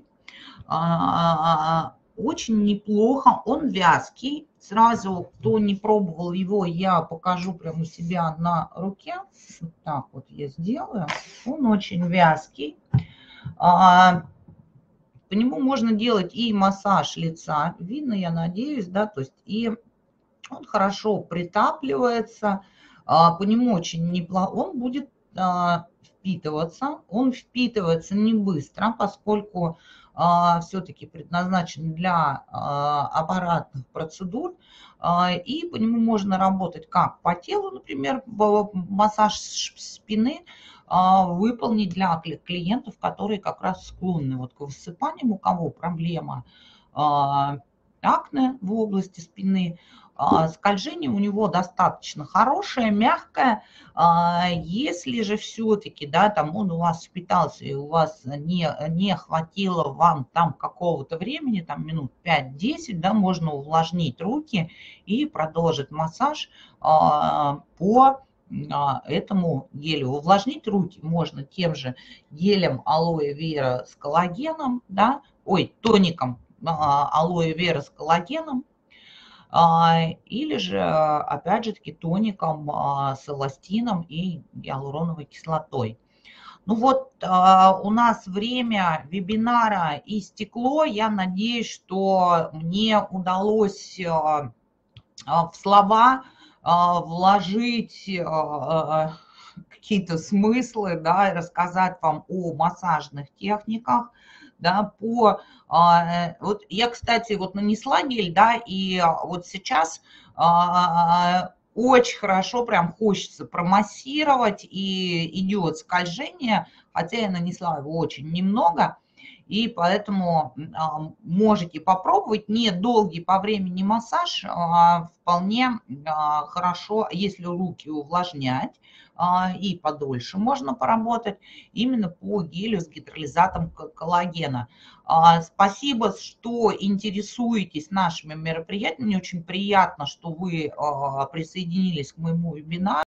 очень неплохо, он вязкий. Сразу, кто не пробовал его, я покажу прямо у себя на руке. Вот так вот я сделаю. Он очень вязкий. По нему можно делать и массаж лица, видно, я надеюсь, да, то есть и он хорошо притапливается, по нему очень неплохо, он будет впитываться, он впитывается не быстро, поскольку все-таки предназначен для аппаратных процедур, и по нему можно работать как по телу, например, массаж спины выполнить для клиентов, которые как раз склонны вот к высыпаниям, у кого проблема акне в области спины. Скольжение у него достаточно хорошее, мягкое. Если же все-таки, да, там он у вас впитался и у вас не, не хватило вам там какого-то времени, там минут пять-десять, да, можно увлажнить руки и продолжить массаж по этому гелю. Увлажнить руки можно тем же гелем алоэ вера с коллагеном, да, ой, тоником алоэ вера с коллагеном, или же, опять же таки, тоником с эластином и гиалуроновой кислотой. Ну вот, у нас время вебинара истекло. Я надеюсь, что мне удалось в слова вложить какие-то смыслы, да, рассказать вам о массажных техниках. Да, по, вот я, кстати, вот нанесла гель, да, и вот сейчас очень хорошо прям хочется промассировать, и идет скольжение, хотя я нанесла его очень немного, и поэтому можете попробовать. Недолгий по времени массаж, вполне хорошо, если руки увлажнять, и подольше можно поработать именно по гелю с гидролизатом коллагена. Спасибо, что интересуетесь нашими мероприятиями. Мне очень приятно, что вы присоединились к моему вебинару.